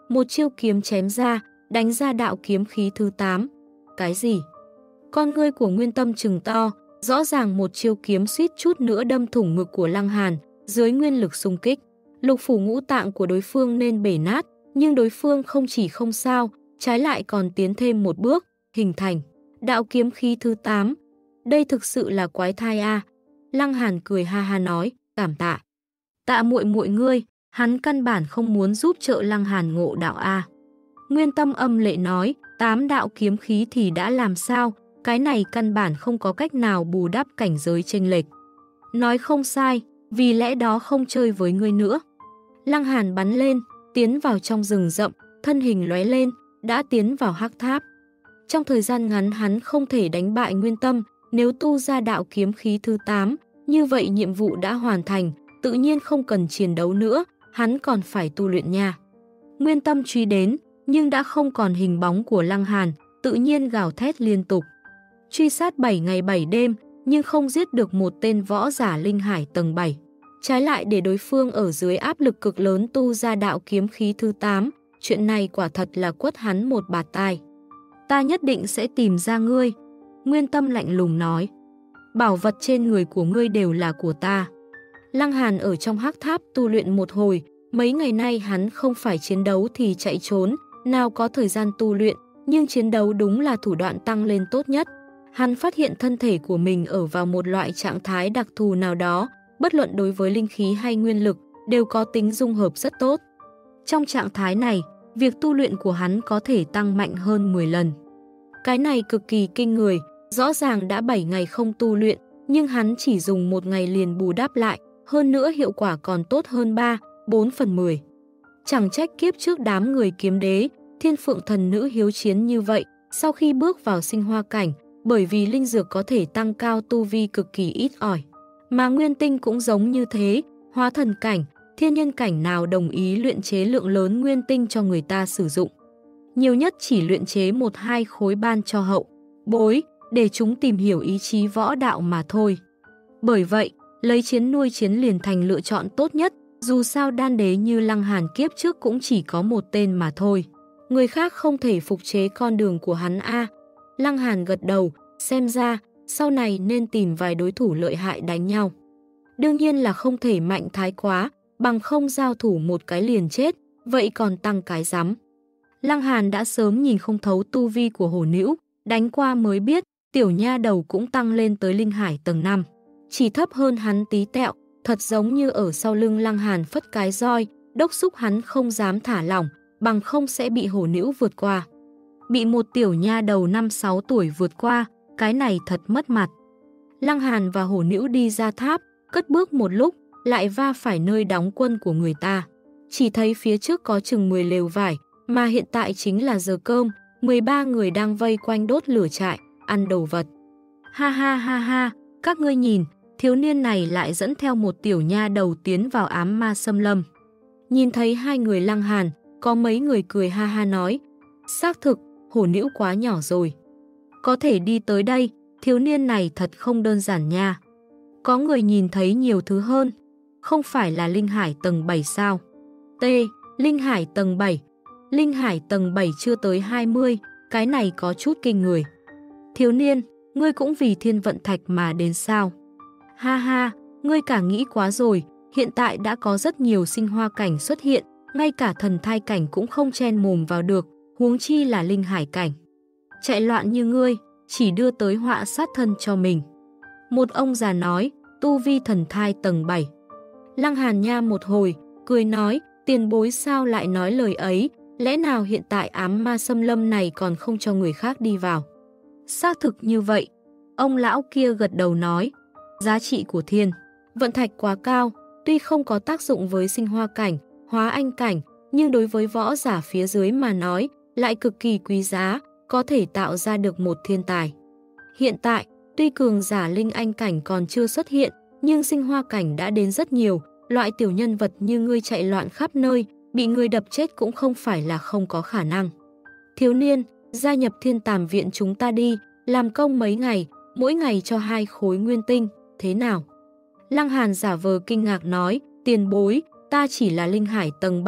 một chiêu kiếm chém ra, đánh ra đạo kiếm khí thứ tám. Cái gì? Con ngươi của Nguyên Tâm trừng to, rõ ràng một chiêu kiếm suýt chút nữa đâm thủng ngực của Lăng Hàn, dưới nguyên lực xung kích. Lục phủ ngũ tạng của đối phương nên bể nát, nhưng đối phương không chỉ không sao, trái lại còn tiến thêm một bước, hình thành đạo kiếm khí thứ tám. Đây thực sự là quái thai a. Lăng Hàn cười ha ha nói, cảm tạ. Tạ muội muội ngươi, hắn căn bản không muốn giúp trợ Lăng Hàn ngộ đạo a. Nguyên Tâm âm lệ nói, tám đạo kiếm khí thì đã làm sao, cái này căn bản không có cách nào bù đắp cảnh giới chênh lệch. Nói không sai, vì lẽ đó không chơi với ngươi nữa. Lăng Hàn bắn lên, tiến vào trong rừng rậm, thân hình lóe lên, đã tiến vào hắc tháp. Trong thời gian ngắn hắn không thể đánh bại Nguyên Tâm, nếu tu ra đạo kiếm khí thứ tám, như vậy nhiệm vụ đã hoàn thành, tự nhiên không cần chiến đấu nữa, hắn còn phải tu luyện nha. Nguyên Tâm truy đến, nhưng đã không còn hình bóng của Lăng Hàn, tự nhiên gào thét liên tục. Truy sát bảy ngày bảy đêm, nhưng không giết được một tên võ giả linh hải tầng bảy. Trái lại để đối phương ở dưới áp lực cực lớn tu ra đạo kiếm khí thứ tám, chuyện này quả thật là quất hắn một bạt tai. Ta nhất định sẽ tìm ra ngươi, Nguyên Tâm lạnh lùng nói. Bảo vật trên người của ngươi đều là của ta. Lăng Hàn ở trong hắc tháp tu luyện một hồi, mấy ngày nay hắn không phải chiến đấu thì chạy trốn, nào có thời gian tu luyện, nhưng chiến đấu đúng là thủ đoạn tăng lên tốt nhất. Hắn phát hiện thân thể của mình ở vào một loại trạng thái đặc thù nào đó, bất luận đối với linh khí hay nguyên lực, đều có tính dung hợp rất tốt. Trong trạng thái này, việc tu luyện của hắn có thể tăng mạnh hơn mười lần. Cái này cực kỳ kinh người, rõ ràng đã bảy ngày không tu luyện, nhưng hắn chỉ dùng một ngày liền bù đắp lại, hơn nữa hiệu quả còn tốt hơn ba, bốn phần mười. Chẳng trách kiếp trước đám người kiếm đế, thiên phượng thần nữ hiếu chiến như vậy, sau khi bước vào sinh hoa cảnh, bởi vì linh dược có thể tăng cao tu vi cực kỳ ít ỏi. Mà nguyên tinh cũng giống như thế, hóa thần cảnh, thiên nhân cảnh nào đồng ý luyện chế lượng lớn nguyên tinh cho người ta sử dụng. Nhiều nhất chỉ luyện chế một hai khối ban cho hậu bối, để chúng tìm hiểu ý chí võ đạo mà thôi. Bởi vậy, lấy chiến nuôi chiến liền thành lựa chọn tốt nhất, dù sao đan đế như Lăng Hàn kiếp trước cũng chỉ có một tên mà thôi. Người khác không thể phục chế con đường của hắn a. Lăng Hàn gật đầu, xem ra, sau này nên tìm vài đối thủ lợi hại đánh nhau. Đương nhiên là không thể mạnh thái quá, bằng không giao thủ một cái liền chết, vậy còn tăng cái rắm. Lăng Hàn đã sớm nhìn không thấu tu vi của hổ nữu, đánh qua mới biết, tiểu nha đầu cũng tăng lên tới linh hải tầng năm. Chỉ thấp hơn hắn tí tẹo, thật giống như ở sau lưng Lăng Hàn phất cái roi, đốc xúc hắn không dám thả lỏng, bằng không sẽ bị hổ nữu vượt qua. Bị một tiểu nha đầu năm sáu tuổi vượt qua, cái này thật mất mặt. Lăng Hàn và hổ nữu đi ra tháp, cất bước một lúc, lại va phải nơi đóng quân của người ta. Chỉ thấy phía trước có chừng mười lều vải, mà hiện tại chính là giờ cơm, mười ba người đang vây quanh đốt lửa trại, ăn đồ vật. Ha ha ha ha, các ngươi nhìn, thiếu niên này lại dẫn theo một tiểu nha đầu tiến vào ám ma xâm lâm. Nhìn thấy hai người Lăng Hàn, có mấy người cười ha ha nói, xác thực, hổ nữu quá nhỏ rồi. Có thể đi tới đây, thiếu niên này thật không đơn giản nha. Có người nhìn thấy nhiều thứ hơn, không phải là linh hải tầng bảy sao? T. Linh hải tầng bảy. Linh hải tầng bảy chưa tới hai mươi, cái này có chút kinh người. Thiếu niên, ngươi cũng vì thiên vận thạch mà đến sao? Ha ha, ngươi cả nghĩ quá rồi, hiện tại đã có rất nhiều sinh hoa cảnh xuất hiện, ngay cả thần thai cảnh cũng không chen mồm vào được, huống chi là linh hải cảnh. Chạy loạn như ngươi, chỉ đưa tới họa sát thân cho mình. Một ông già nói, tu vi thần thai tầng bảy. Lăng Hàn nha một hồi, cười nói, tiền bối sao lại nói lời ấy, lẽ nào hiện tại ám ma xâm lâm này còn không cho người khác đi vào? Xác thực như vậy. Ông lão kia gật đầu nói, giá trị của thiên vận thạch quá cao, tuy không có tác dụng với sinh hoa cảnh, hóa anh cảnh, nhưng đối với võ giả phía dưới mà nói, lại cực kỳ quý giá, có thể tạo ra được một thiên tài. Hiện tại, tuy cường giả linh anh cảnh còn chưa xuất hiện, nhưng sinh hoa cảnh đã đến rất nhiều, loại tiểu nhân vật như ngươi chạy loạn khắp nơi, bị ngươi đập chết cũng không phải là không có khả năng. Thiếu niên, gia nhập thiên tàm viện chúng ta đi, làm công mấy ngày, mỗi ngày cho hai khối nguyên tinh, thế nào? Lăng Hàn giả vờ kinh ngạc nói, tiền bối, ta chỉ là linh hải tầng bảy,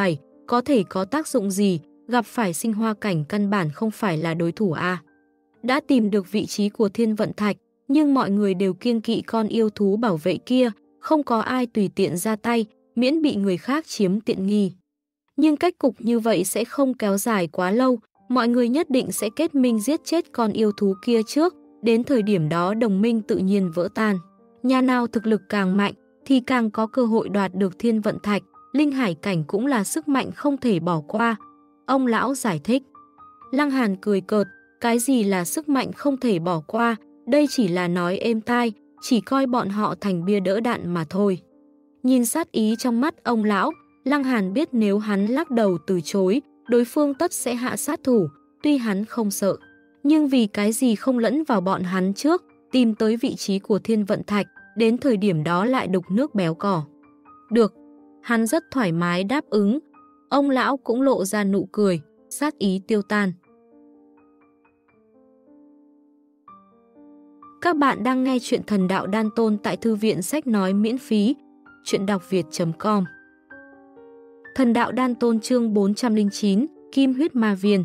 có thể có tác dụng gì, gặp phải sinh hoa cảnh căn bản không phải là đối thủ a. Đã tìm được vị trí của thiên vận thạch, nhưng mọi người đều kiêng kỵ con yêu thú bảo vệ kia, không có ai tùy tiện ra tay, miễn bị người khác chiếm tiện nghi. Nhưng cách cục như vậy sẽ không kéo dài quá lâu, mọi người nhất định sẽ kết minh giết chết con yêu thú kia trước, đến thời điểm đó đồng minh tự nhiên vỡ tan. Nhà nào thực lực càng mạnh thì càng có cơ hội đoạt được thiên vận thạch, linh hải cảnh cũng là sức mạnh không thể bỏ qua. Ông lão giải thích. Lăng Hàn cười cợt, cái gì là sức mạnh không thể bỏ qua, đây chỉ là nói êm tai, chỉ coi bọn họ thành bia đỡ đạn mà thôi. Nhìn sát ý trong mắt ông lão, Lăng Hàn biết nếu hắn lắc đầu từ chối, đối phương tất sẽ hạ sát thủ, tuy hắn không sợ. Nhưng vì cái gì không lẫn vào bọn hắn trước, tìm tới vị trí của thiên vận thạch, đến thời điểm đó lại đục nước béo cỏ. Được, hắn rất thoải mái đáp ứng. Ông lão cũng lộ ra nụ cười, sát ý tiêu tan. Các bạn đang nghe chuyện Thần Đạo Đan Tôn tại Thư viện Sách Nói miễn phí, chuyện đọc việt chấm com. Thần Đạo Đan Tôn chương bốn trăm lẻ chín, Kim Huyết Ma Viên.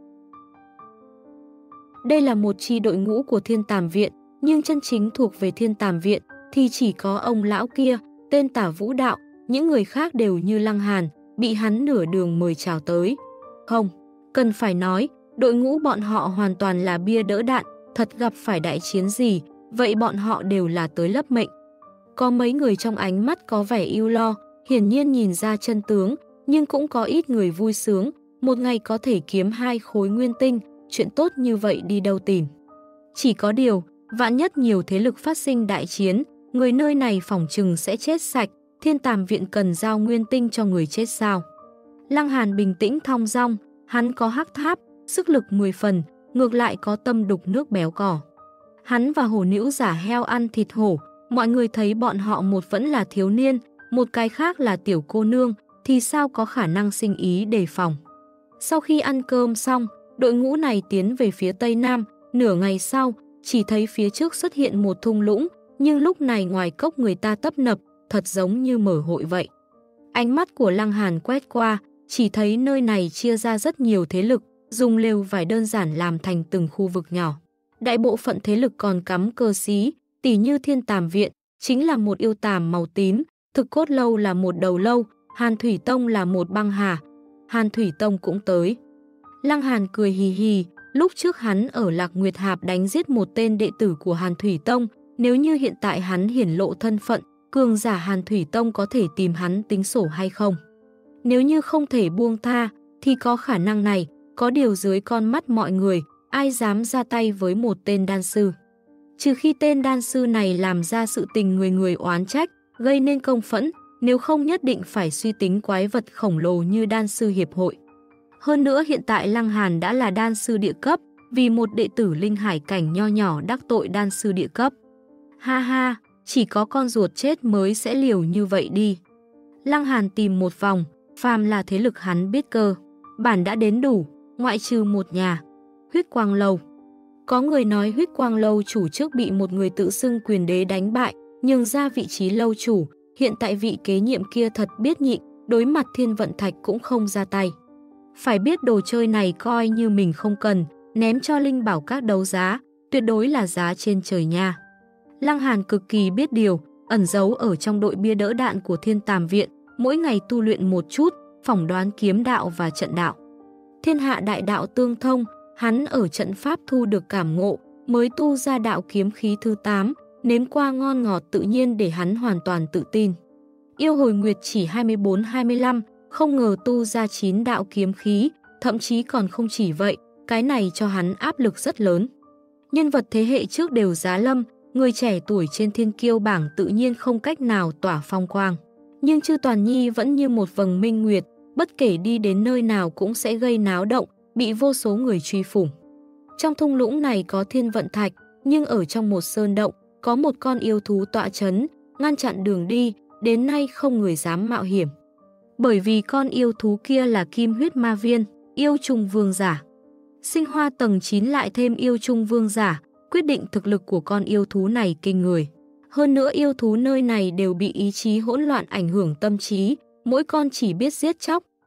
Đây là một chi đội ngũ của Thiên Tàm Viện, nhưng chân chính thuộc về Thiên Tàm Viện thì chỉ có ông lão kia, tên Tả Vũ Đạo, những người khác đều như Lăng Hàn, bị hắn nửa đường mời chào tới. Không, cần phải nói, đội ngũ bọn họ hoàn toàn là bia đỡ đạn, thật gặp phải đại chiến gì, vậy bọn họ đều là tới lấp mệnh. Có mấy người trong ánh mắt có vẻ ưu lo, hiển nhiên nhìn ra chân tướng, nhưng cũng có ít người vui sướng, một ngày có thể kiếm hai khối nguyên tinh, chuyện tốt như vậy đi đâu tìm. Chỉ có điều, vạn nhất nhiều thế lực phát sinh đại chiến, người nơi này phỏng chừng sẽ chết sạch, Thiên Tàm Viện cần giao nguyên tinh cho người chết sao. Lăng Hàn bình tĩnh thong dong, hắn có hắc tháp, sức lực mười phần, ngược lại có tâm đục nước béo cỏ. Hắn và hổ nữ giả heo ăn thịt hổ, mọi người thấy bọn họ một vẫn là thiếu niên, một cái khác là tiểu cô nương, thì sao có khả năng sinh ý đề phòng. Sau khi ăn cơm xong, đội ngũ này tiến về phía tây nam, nửa ngày sau, chỉ thấy phía trước xuất hiện một thung lũng, nhưng lúc này ngoài cốc người ta tấp nập, thật giống như mở hội vậy. Ánh mắt của Lăng Hàn quét qua, chỉ thấy nơi này chia ra rất nhiều thế lực, dùng lều vải đơn giản làm thành từng khu vực nhỏ. Đại bộ phận thế lực còn cắm cơ xí, tỉ như Thiên Tàm Viện, chính là một yêu tàm màu tím, Thực Cốt Lâu là một đầu lâu, Hàn Thủy Tông là một băng hà. Hàn Thủy Tông cũng tới. Lăng Hàn cười hì hì, lúc trước hắn ở Lạc Nguyệt Hạp đánh giết một tên đệ tử của Hàn Thủy Tông, nếu như hiện tại hắn hiển lộ thân phận, cường giả Hàn Thủy Tông có thể tìm hắn tính sổ hay không? Nếu như không thể buông tha, thì có khả năng này, có điều dưới con mắt mọi người, ai dám ra tay với một tên đan sư. Trừ khi tên đan sư này làm ra sự tình người người oán trách, gây nên công phẫn, nếu không nhất định phải suy tính quái vật khổng lồ như đan sư hiệp hội. Hơn nữa hiện tại Lăng Hàn đã là đan sư địa cấp, vì một đệ tử linh hải cảnh nho nhỏ đắc tội đan sư địa cấp. Ha ha, chỉ có con ruột chết mới sẽ liều như vậy đi. Lăng Hàn tìm một vòng, phàm là thế lực hắn biết cơ. Bản đã đến đủ, ngoại trừ một nhà. Huyết Quang Lâu. Có người nói Huyết Quang Lâu chủ trước bị một người tự xưng quyền đế đánh bại, nhường ra vị trí lâu chủ. Hiện tại vị kế nhiệm kia thật biết nhịn, đối mặt Thiên Vận Thạch cũng không ra tay. Phải biết đồ chơi này coi như mình không cần, ném cho linh bảo các đấu giá, tuyệt đối là giá trên trời nha. Lăng Hàn cực kỳ biết điều, ẩn giấu ở trong đội bia đỡ đạn của Thiên Tàm Viện, mỗi ngày tu luyện một chút, phỏng đoán kiếm đạo và trận đạo. Thiên hạ đại đạo tương thông, hắn ở trận pháp thu được cảm ngộ, mới tu ra đạo kiếm khí thứ tám, nếm qua ngon ngọt tự nhiên để hắn hoàn toàn tự tin. Yêu Hồi Nguyệt chỉ hai mươi bốn hai mươi lăm, không ngờ tu ra chín đạo kiếm khí, thậm chí còn không chỉ vậy, cái này cho hắn áp lực rất lớn. Nhân vật thế hệ trước đều giá lâm, người trẻ tuổi trên thiên kiêu bảng tự nhiên không cách nào tỏa phong quang. Nhưng Chư Toàn Nhi vẫn như một vầng minh nguyệt, bất kể đi đến nơi nào cũng sẽ gây náo động, bị vô số người truy phủng. Trong thung lũng này có Thiên Vận Thạch, nhưng ở trong một sơn động, có một con yêu thú tọa chấn, ngăn chặn đường đi, đến nay không người dám mạo hiểm. Bởi vì con yêu thú kia là Kim Huyết Ma Viên, yêu trùng vương giả. Sinh hoa tầng chín lại thêm yêu trùng vương giả, quyết định thực lực của con yêu thú này kinh người. Hơn nữa yêu thú nơi này đều bị ý chí hỗn loạn ảnh hưởng tâm trí, mỗi con chỉ biết giết chóc,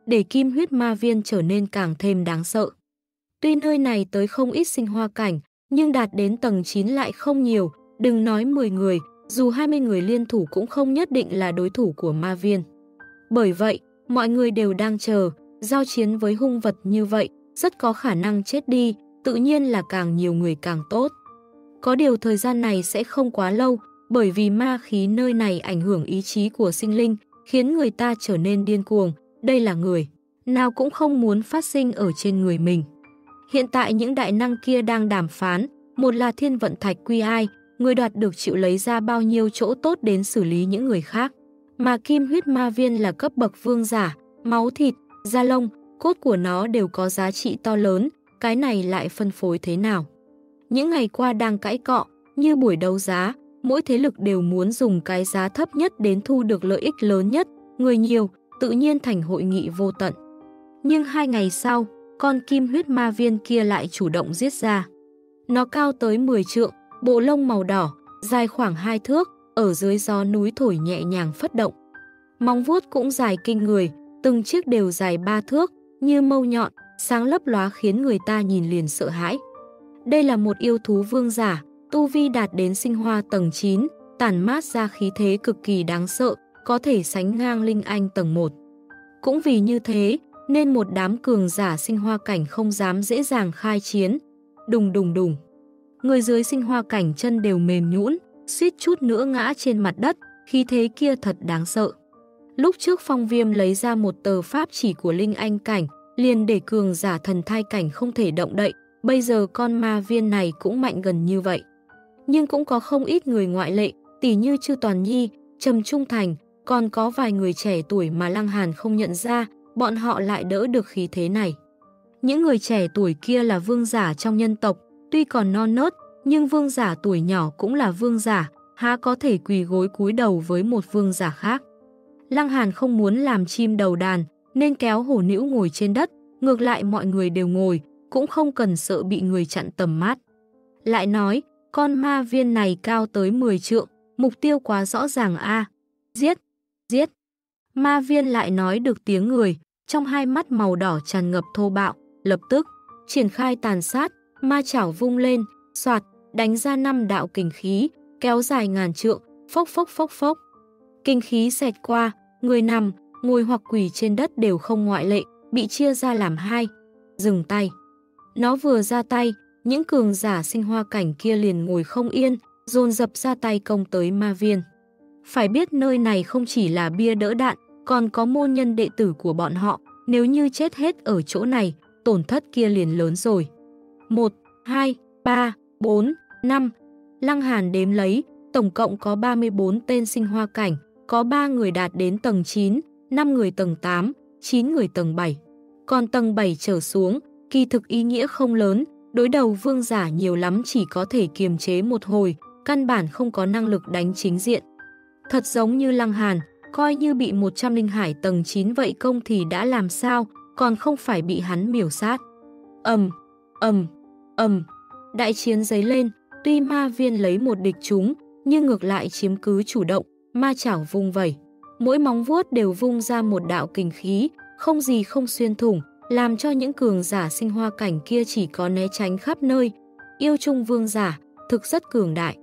để kim huyết ma viên trở nên càng thêm đáng sợ. Tuy nơi này tới không ít sinh hoa cảnh, nhưng đạt đến tầng chín lại không nhiều, đừng nói mười người, dù hai mươi người liên thủ cũng không nhất định là đối thủ của ma viên. Bởi vậy, mọi người đều đang chờ, giao chiến với hung vật như vậy, rất có khả năng chết đi, tự nhiên là càng nhiều người càng tốt. Có điều thời gian này sẽ không quá lâu, bởi vì ma khí nơi này ảnh hưởng ý chí của sinh linh, khiến người ta trở nên điên cuồng. Đây là người nào cũng không muốn phát sinh ở trên người mình. Hiện tại những đại năng kia đang đàm phán, một là thiên vận thạch quy ai, người đoạt được chịu lấy ra bao nhiêu chỗ tốt đến xử lý những người khác. Mà kim huyết ma viên là cấp bậc vương giả, máu thịt, da lông, cốt của nó đều có giá trị to lớn, cái này lại phân phối thế nào? Những ngày qua đang cãi cọ, như buổi đấu giá, mỗi thế lực đều muốn dùng cái giá thấp nhất đến thu được lợi ích lớn nhất, người nhiều, tự nhiên thành hội nghị vô tận. Nhưng hai ngày sau, con kim huyết ma viên kia lại chủ động giết ra. Nó cao tới mười trượng, bộ lông màu đỏ, dài khoảng hai thước, ở dưới gió núi thổi nhẹ nhàng phất động. Móng vuốt cũng dài kinh người, từng chiếc đều dài ba thước, như mâu nhọn, sáng lấp lóa khiến người ta nhìn liền sợ hãi. Đây là một yêu thú vương giả, tu vi đạt đến sinh hoa tầng chín, tản mát ra khí thế cực kỳ đáng sợ, có thể sánh ngang linh anh tầng một. Cũng vì như thế, nên một đám cường giả sinh hoa cảnh không dám dễ dàng khai chiến. Đùng đùng đùng. Người dưới sinh hoa cảnh chân đều mềm nhũn, suýt chút nữa ngã trên mặt đất, khí thế kia thật đáng sợ. Lúc trước Phong Viêm lấy ra một tờ pháp chỉ của linh anh cảnh, liền để cường giả thần thai cảnh không thể động đậy, bây giờ con ma viên này cũng mạnh gần như vậy. Nhưng cũng có không ít người ngoại lệ, tỉ như Chư Toàn Nhi, Trầm Trung Thành, còn có vài người trẻ tuổi mà Lăng Hàn không nhận ra, bọn họ lại đỡ được khí thế này. Những người trẻ tuổi kia là vương giả trong nhân tộc, tuy còn non nớt, nhưng vương giả tuổi nhỏ cũng là vương giả, há có thể quỳ gối cúi đầu với một vương giả khác. Lăng Hàn không muốn làm chim đầu đàn, nên kéo Hổ Nữu ngồi trên đất, ngược lại mọi người đều ngồi, cũng không cần sợ bị người chặn tầm mắt. Lại nói, con ma viên này cao tới mười trượng, mục tiêu quá rõ ràng a. À. Giết, giết. Ma viên lại nói được tiếng người, trong hai mắt màu đỏ tràn ngập thô bạo, lập tức triển khai tàn sát, ma chảo vung lên, xoạt, đánh ra năm đạo kình khí, kéo dài ngàn trượng, phốc phốc phốc phốc. Kình khí xẹt qua, người nằm, ngồi hoặc quỳ trên đất đều không ngoại lệ, bị chia ra làm hai. Dừng tay. Nó vừa ra tay, những cường giả sinh hoa cảnh kia liền ngồi không yên, dồn dập ra tay công tới ma viên. Phải biết nơi này không chỉ là bia đỡ đạn, còn có môn nhân đệ tử của bọn họ, nếu như chết hết ở chỗ này, tổn thất kia liền lớn rồi. một, hai, ba, bốn, năm. Lăng Hàn đếm lấy, tổng cộng có ba mươi bốn tên sinh hoa cảnh, có ba người đạt đến tầng chín, năm người tầng tám, chín người tầng bảy. Còn tầng bảy trở xuống, kỳ thực ý nghĩa không lớn, đối đầu vương giả nhiều lắm chỉ có thể kiềm chế một hồi, căn bản không có năng lực đánh chính diện. Thật giống như Lăng Hàn, coi như bị một trăm linh hải tầng chín vậy công thì đã làm sao, còn không phải bị hắn miểu sát. Ầm, ầm, ầm, đại chiến giấy lên, tuy ma viên lấy một địch chúng, nhưng ngược lại chiếm cứ chủ động, ma chảo vung vẩy. Mỗi móng vuốt đều vung ra một đạo kình khí, không gì không xuyên thủng, làm cho những cường giả sinh hoa cảnh kia chỉ có né tránh khắp nơi. Yêu Trung vương giả, thực rất cường đại.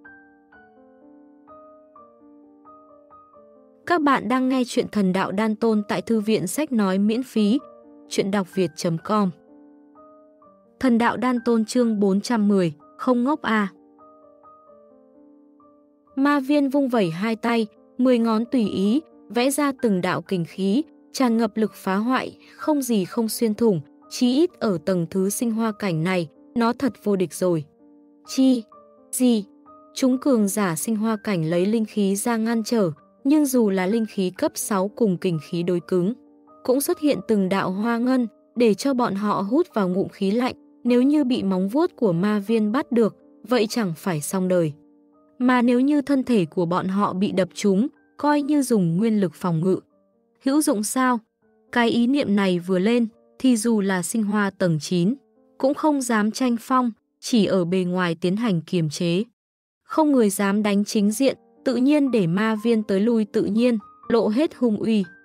Các bạn đang nghe chuyện Thần Đạo Đan Tôn tại Thư viện Sách Nói miễn phí, chuyện đọc việt chấm com. Thần Đạo Đan Tôn chương bốn trăm mười, không ngốc à. Ma viên vung vẩy hai tay, mười ngón tùy ý, vẽ ra từng đạo kình khí, tràn ngập lực phá hoại, không gì không xuyên thủng, chí ít ở tầng thứ sinh hoa cảnh này, nó thật vô địch rồi. Chi? Gì? Chúng cường giả sinh hoa cảnh lấy linh khí ra ngăn trở, nhưng dù là linh khí cấp sáu cùng kình khí đối cứng, cũng xuất hiện từng đạo hoa ngân, để cho bọn họ hút vào ngụm khí lạnh, nếu như bị móng vuốt của ma viên bắt được, vậy chẳng phải xong đời. Mà nếu như thân thể của bọn họ bị đập trúng, coi như dùng nguyên lực phòng ngự. Hữu dụng sao? Cái ý niệm này vừa lên, thì dù là sinh hoa tầng chín, cũng không dám tranh phong, chỉ ở bề ngoài tiến hành kiềm chế. Không người dám đánh chính diện, tự nhiên để ma viên tới lui tự nhiên, lộ hết hung uy.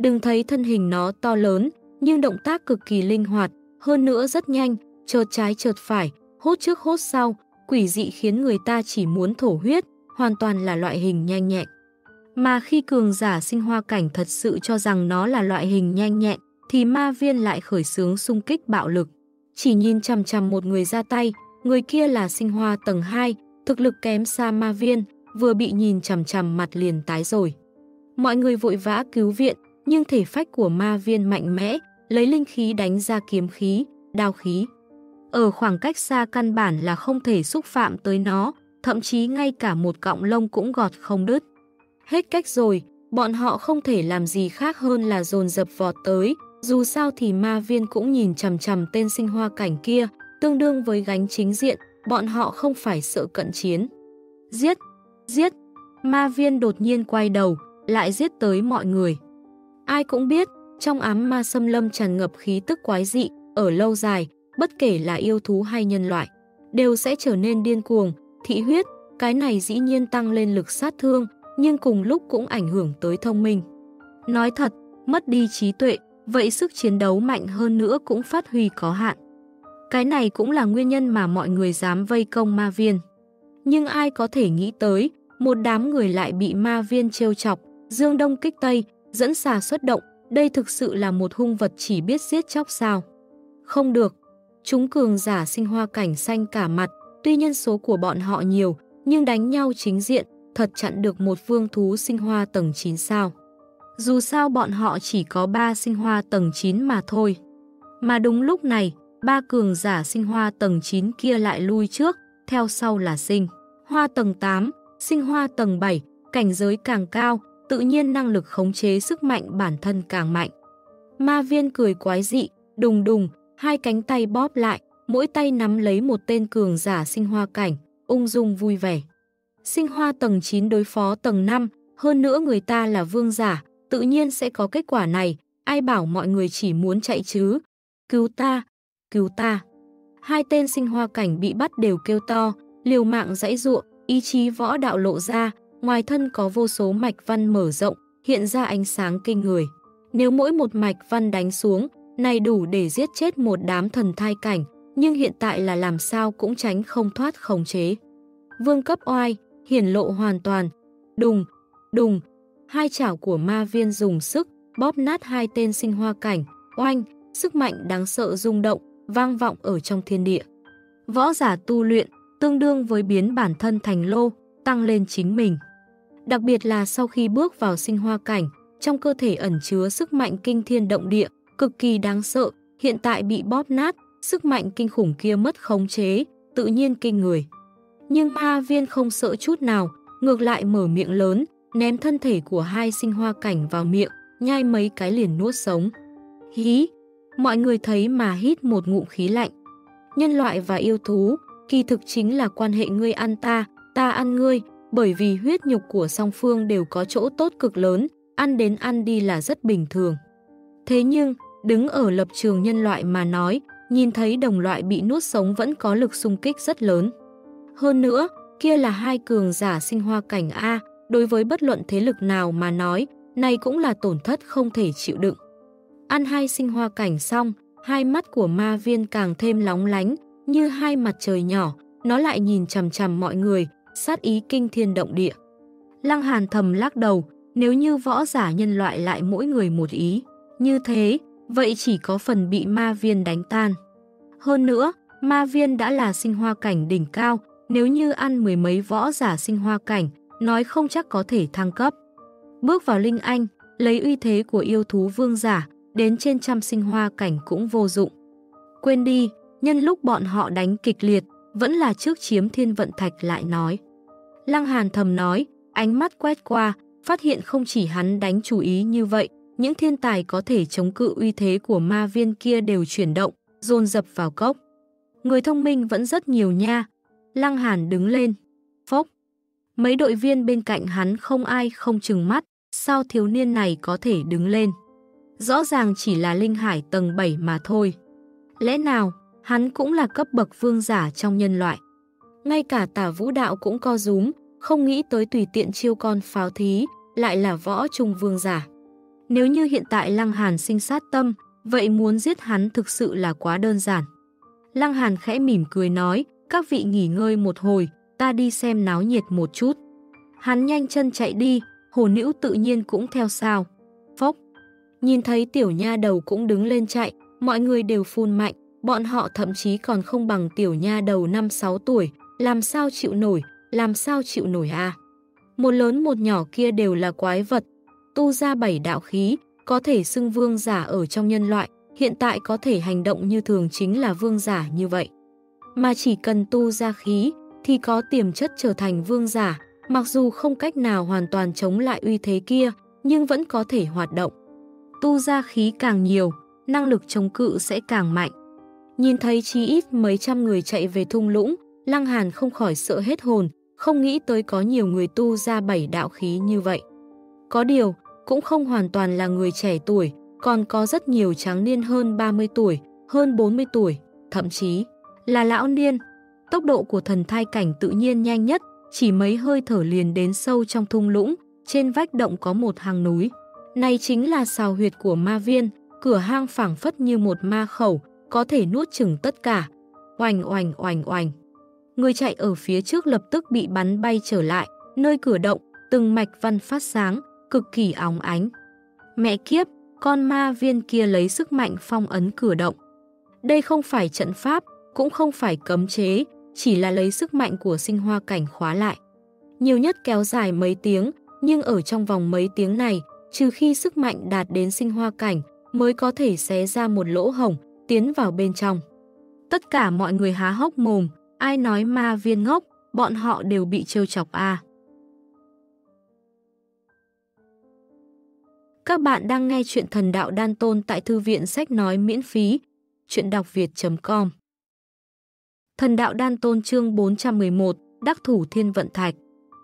Đừng thấy thân hình nó to lớn, nhưng động tác cực kỳ linh hoạt, hơn nữa rất nhanh, chợt trái chợt phải, hốt trước hốt sau, quỷ dị khiến người ta chỉ muốn thổ huyết, hoàn toàn là loại hình nhanh nhẹn. Mà khi cường giả sinh hoa cảnh thật sự cho rằng nó là loại hình nhanh nhẹn, thì ma viên lại khởi xướng xung kích bạo lực. Chỉ nhìn chằm chằm một người ra tay, người kia là sinh hoa tầng hai, thực lực kém xa ma viên, vừa bị nhìn chằm chằm mặt liền tái rồi. Mọi người vội vã cứu viện, nhưng thể phách của ma viên mạnh mẽ, lấy linh khí đánh ra kiếm khí, đao khí. Ở khoảng cách xa căn bản là không thể xúc phạm tới nó, thậm chí ngay cả một cọng lông cũng gọt không đứt. Hết cách rồi, bọn họ không thể làm gì khác hơn là dồn dập vọt tới, dù sao thì ma viên cũng nhìn chằm chằm tên sinh hoa cảnh kia, tương đương với gánh chính diện, bọn họ không phải sợ cận chiến. Giết! Giết! Ma viên đột nhiên quay đầu, lại giết tới mọi người. Ai cũng biết, trong ám ma xâm lâm tràn ngập khí tức quái dị, ở lâu dài, bất kể là yêu thú hay nhân loại, đều sẽ trở nên điên cuồng, thị huyết, cái này dĩ nhiên tăng lên lực sát thương, nhưng cùng lúc cũng ảnh hưởng tới thông minh. Nói thật, mất đi trí tuệ, vậy sức chiến đấu mạnh hơn nữa cũng phát huy có hạn. Cái này cũng là nguyên nhân mà mọi người dám vây công ma viên. Nhưng ai có thể nghĩ tới, một đám người lại bị ma viên trêu chọc, dương đông kích tây, dẫn xà xuất động, đây thực sự là một hung vật chỉ biết giết chóc sao. Không được, chúng cường giả sinh hoa cảnh xanh cả mặt, tuy nhân số của bọn họ nhiều, nhưng đánh nhau chính diện, thật chặn được một vương thú sinh hoa tầng chín sao. Dù sao bọn họ chỉ có ba sinh hoa tầng chín mà thôi. Mà đúng lúc này, ba cường giả sinh hoa tầng chín kia lại lui trước, theo sau là sinh hoa tầng tám, sinh hoa tầng bảy, cảnh giới càng cao, tự nhiên năng lực khống chế sức mạnh bản thân càng mạnh. Ma viên cười quái dị, đùng đùng, hai cánh tay bóp lại, mỗi tay nắm lấy một tên cường giả sinh hoa cảnh, ung dung vui vẻ. Sinh hoa tầng chín đối phó tầng năm, hơn nữa người ta là vương giả, tự nhiên sẽ có kết quả này, ai bảo mọi người chỉ muốn chạy chứ. Cứu ta, cứu ta. Hai tên sinh hoa cảnh bị bắt đều kêu to, liều mạng giãy giụa, ý chí võ đạo lộ ra, ngoài thân có vô số mạch văn mở rộng, hiện ra ánh sáng kinh người. Nếu mỗi một mạch văn đánh xuống, này đủ để giết chết một đám thần thai cảnh, nhưng hiện tại là làm sao cũng tránh không thoát khống chế. Vương cấp oai, hiển lộ hoàn toàn. Đùng, đùng, hai chảo của ma viên dùng sức, bóp nát hai tên sinh hoa cảnh, oanh, sức mạnh đáng sợ rung động, vang vọng ở trong thiên địa. Võ giả tu luyện, tương đương với biến bản thân thành lô, tăng lên chính mình. Đặc biệt là sau khi bước vào sinh hoa cảnh, trong cơ thể ẩn chứa sức mạnh kinh thiên động địa, cực kỳ đáng sợ, hiện tại bị bóp nát, sức mạnh kinh khủng kia mất khống chế, tự nhiên kinh người. Nhưng ma viên không sợ chút nào, ngược lại mở miệng lớn, ném thân thể của hai sinh hoa cảnh vào miệng, nhai mấy cái liền nuốt sống. Hí! Mọi người thấy mà hít một ngụm khí lạnh. Nhân loại và yêu thú, kỳ thực chính là quan hệ ngươi ăn ta, ta ăn ngươi, bởi vì huyết nhục của song phương đều có chỗ tốt cực lớn, ăn đến ăn đi là rất bình thường. Thế nhưng, đứng ở lập trường nhân loại mà nói, nhìn thấy đồng loại bị nuốt sống vẫn có lực xung kích rất lớn. Hơn nữa, kia là hai cường giả sinh hoa cảnh A, đối với bất luận thế lực nào mà nói, này cũng là tổn thất không thể chịu đựng. Ăn hai sinh hoa cảnh xong, hai mắt của ma viên càng thêm lóng lánh, như hai mặt trời nhỏ, nó lại nhìn chằm chằm mọi người, sát ý kinh thiên động địa. Lăng Hàn thầm lắc đầu, nếu như võ giả nhân loại lại mỗi người một ý, như thế, vậy chỉ có phần bị ma viên đánh tan. Hơn nữa, ma viên đã là sinh hoa cảnh đỉnh cao, nếu như ăn mười mấy võ giả sinh hoa cảnh, nói không chắc có thể thăng cấp. Bước vào Linh Anh, lấy uy thế của yêu thú vương giả, đến trên trăm sinh hoa cảnh cũng vô dụng. Quên đi, nhân lúc bọn họ đánh kịch liệt, vẫn là trước chiếm thiên vận thạch lại nói. Lăng Hàn thầm nói, ánh mắt quét qua, phát hiện không chỉ hắn đánh chú ý như vậy, những thiên tài có thể chống cự uy thế của ma viên kia đều chuyển động, dồn dập vào cốc. Người thông minh vẫn rất nhiều nha. Lăng Hàn đứng lên. Phốc. Mấy đội viên bên cạnh hắn không ai không trừng mắt, sao thiếu niên này có thể đứng lên. Rõ ràng chỉ là linh hải tầng bảy mà thôi. Lẽ nào, hắn cũng là cấp bậc vương giả trong nhân loại. Ngay cả Tả Vũ Đạo cũng co rúm, không nghĩ tới tùy tiện chiêu con pháo thí, lại là võ trung vương giả. Nếu như hiện tại Lăng Hàn sinh sát tâm, vậy muốn giết hắn thực sự là quá đơn giản. Lăng Hàn khẽ mỉm cười nói, các vị nghỉ ngơi một hồi, ta đi xem náo nhiệt một chút. Hắn nhanh chân chạy đi, Hồ Nữu tự nhiên cũng theo sau. Phốc. Nhìn thấy tiểu nha đầu cũng đứng lên chạy, mọi người đều phun mạnh, bọn họ thậm chí còn không bằng tiểu nha đầu năm sáu tuổi, làm sao chịu nổi, làm sao chịu nổi à. Một lớn một nhỏ kia đều là quái vật, tu ra bảy đạo khí, có thể xưng vương giả ở trong nhân loại, hiện tại có thể hành động như thường chính là vương giả như vậy. Mà chỉ cần tu ra khí, thì có tiềm chất trở thành vương giả, mặc dù không cách nào hoàn toàn chống lại uy thế kia, nhưng vẫn có thể hoạt động. Tu ra khí càng nhiều, năng lực chống cự sẽ càng mạnh. Nhìn thấy chí ít mấy trăm người chạy về thung lũng, Lăng Hàn không khỏi sợ hết hồn, không nghĩ tới có nhiều người tu ra bảy đạo khí như vậy. Có điều, cũng không hoàn toàn là người trẻ tuổi, còn có rất nhiều tráng niên hơn ba mươi tuổi, hơn bốn mươi tuổi, thậm chí là lão niên. Tốc độ của thần thai cảnh tự nhiên nhanh nhất, chỉ mấy hơi thở liền đến sâu trong thung lũng, trên vách động có một hang núi. Này chính là sào huyệt của ma viên, cửa hang phảng phất như một ma khẩu, có thể nuốt chửng tất cả. Oành oành oành oành. Người chạy ở phía trước lập tức bị bắn bay trở lại, nơi cửa động, từng mạch văn phát sáng, cực kỳ óng ánh. Mẹ kiếp, con ma viên kia lấy sức mạnh phong ấn cửa động. Đây không phải trận pháp, cũng không phải cấm chế, chỉ là lấy sức mạnh của sinh hoa cảnh khóa lại. Nhiều nhất kéo dài mấy tiếng, nhưng ở trong vòng mấy tiếng này, trừ khi sức mạnh đạt đến sinh hoa cảnh, mới có thể xé ra một lỗ hổng, tiến vào bên trong. Tất cả mọi người há hốc mồm, ai nói ma viên ngốc, bọn họ đều bị trêu chọc à. Các bạn đang nghe chuyện Thần Đạo Đan Tôn tại thư viện sách nói miễn phí, chuyện đọc việt chấm com. Thần Đạo Đan Tôn chương bốn trăm mười một, Đắc thủ Thiên Vận Thạch.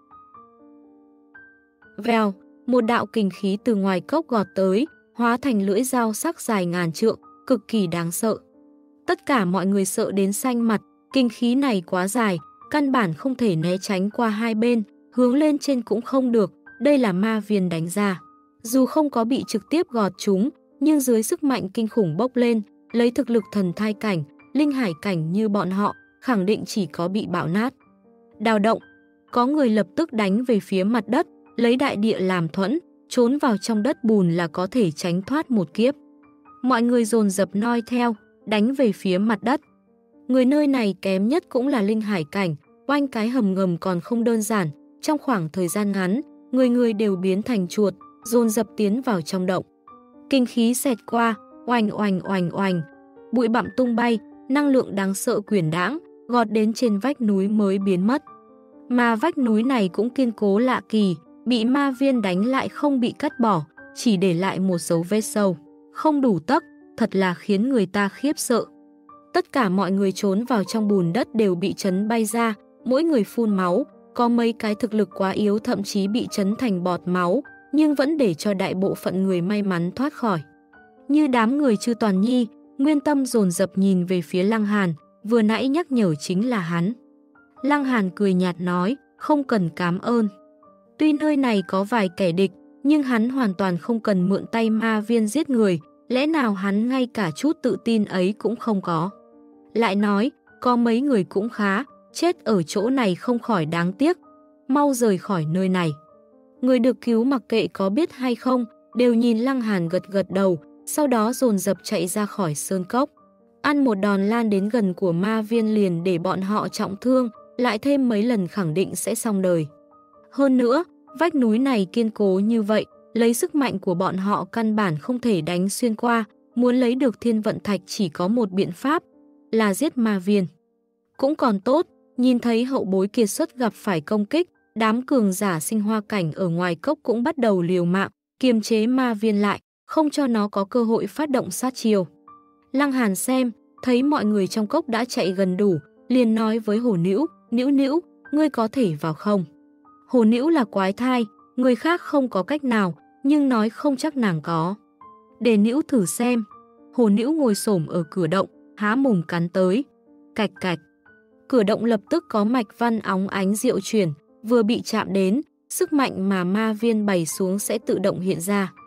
Vèo, một đạo kình khí từ ngoài cốc gọt tới, hóa thành lưỡi dao sắc dài ngàn trượng, cực kỳ đáng sợ. Tất cả mọi người sợ đến xanh mặt, kinh khí này quá dài, căn bản không thể né tránh qua hai bên, hướng lên trên cũng không được, đây là ma viên đánh ra. Dù không có bị trực tiếp gọt chúng, nhưng dưới sức mạnh kinh khủng bốc lên, lấy thực lực thần thai cảnh, linh hải cảnh như bọn họ, khẳng định chỉ có bị bạo nát. Đào động, có người lập tức đánh về phía mặt đất, lấy đại địa làm thuẫn, trốn vào trong đất bùn là có thể tránh thoát một kiếp. Mọi người dồn dập noi theo, đánh về phía mặt đất. Người nơi này kém nhất cũng là linh hải cảnh, oanh cái hầm ngầm còn không đơn giản, trong khoảng thời gian ngắn, người người đều biến thành chuột, dồn dập tiến vào trong động. Kinh khí xẹt qua, oanh oanh oanh oanh, bụi bặm tung bay, năng lượng đáng sợ quyển đãng, gọt đến trên vách núi mới biến mất. Mà vách núi này cũng kiên cố lạ kỳ, bị ma viên đánh lại không bị cắt bỏ, chỉ để lại một dấu vết sâu, không đủ tấc, thật là khiến người ta khiếp sợ. Tất cả mọi người trốn vào trong bùn đất đều bị chấn bay ra, mỗi người phun máu, có mấy cái thực lực quá yếu thậm chí bị chấn thành bọt máu, nhưng vẫn để cho đại bộ phận người may mắn thoát khỏi. Như đám người Chư Toàn Nhi, Nguyên Tâm dồn dập nhìn về phía Lăng Hàn, vừa nãy nhắc nhở chính là hắn. Lăng Hàn cười nhạt nói, không cần cảm ơn. Tuy nơi này có vài kẻ địch, nhưng hắn hoàn toàn không cần mượn tay ma viên giết người, lẽ nào hắn ngay cả chút tự tin ấy cũng không có. Lại nói, có mấy người cũng khá, chết ở chỗ này không khỏi đáng tiếc, mau rời khỏi nơi này. Người được cứu mặc kệ có biết hay không, đều nhìn Lăng Hàn gật gật đầu, sau đó dồn dập chạy ra khỏi sơn cốc. Ăn một đòn lan đến gần của ma viên liền để bọn họ trọng thương, lại thêm mấy lần khẳng định sẽ xong đời. Hơn nữa, vách núi này kiên cố như vậy, lấy sức mạnh của bọn họ căn bản không thể đánh xuyên qua, muốn lấy được Thiên Vận Thạch chỉ có một biện pháp, là giết ma viên. Cũng còn tốt, nhìn thấy hậu bối kiệt xuất gặp phải công kích, đám cường giả sinh hoa cảnh ở ngoài cốc cũng bắt đầu liều mạng, kiềm chế ma viên lại, không cho nó có cơ hội phát động sát chiêu. Lăng Hàn xem, thấy mọi người trong cốc đã chạy gần đủ, liền nói với Hồ Nữu, Nữu Nữu, ngươi có thể vào không? Hồ Nữu là quái thai, người khác không có cách nào, nhưng nói không chắc nàng có. Để Nữu thử xem. Hồ Nữu ngồi xổm ở cửa động, há mồm cắn tới. Cạch cạch. Cửa động lập tức có mạch văn óng ánh diệu chuyển, vừa bị chạm đến, sức mạnh mà ma viên bày xuống sẽ tự động hiện ra.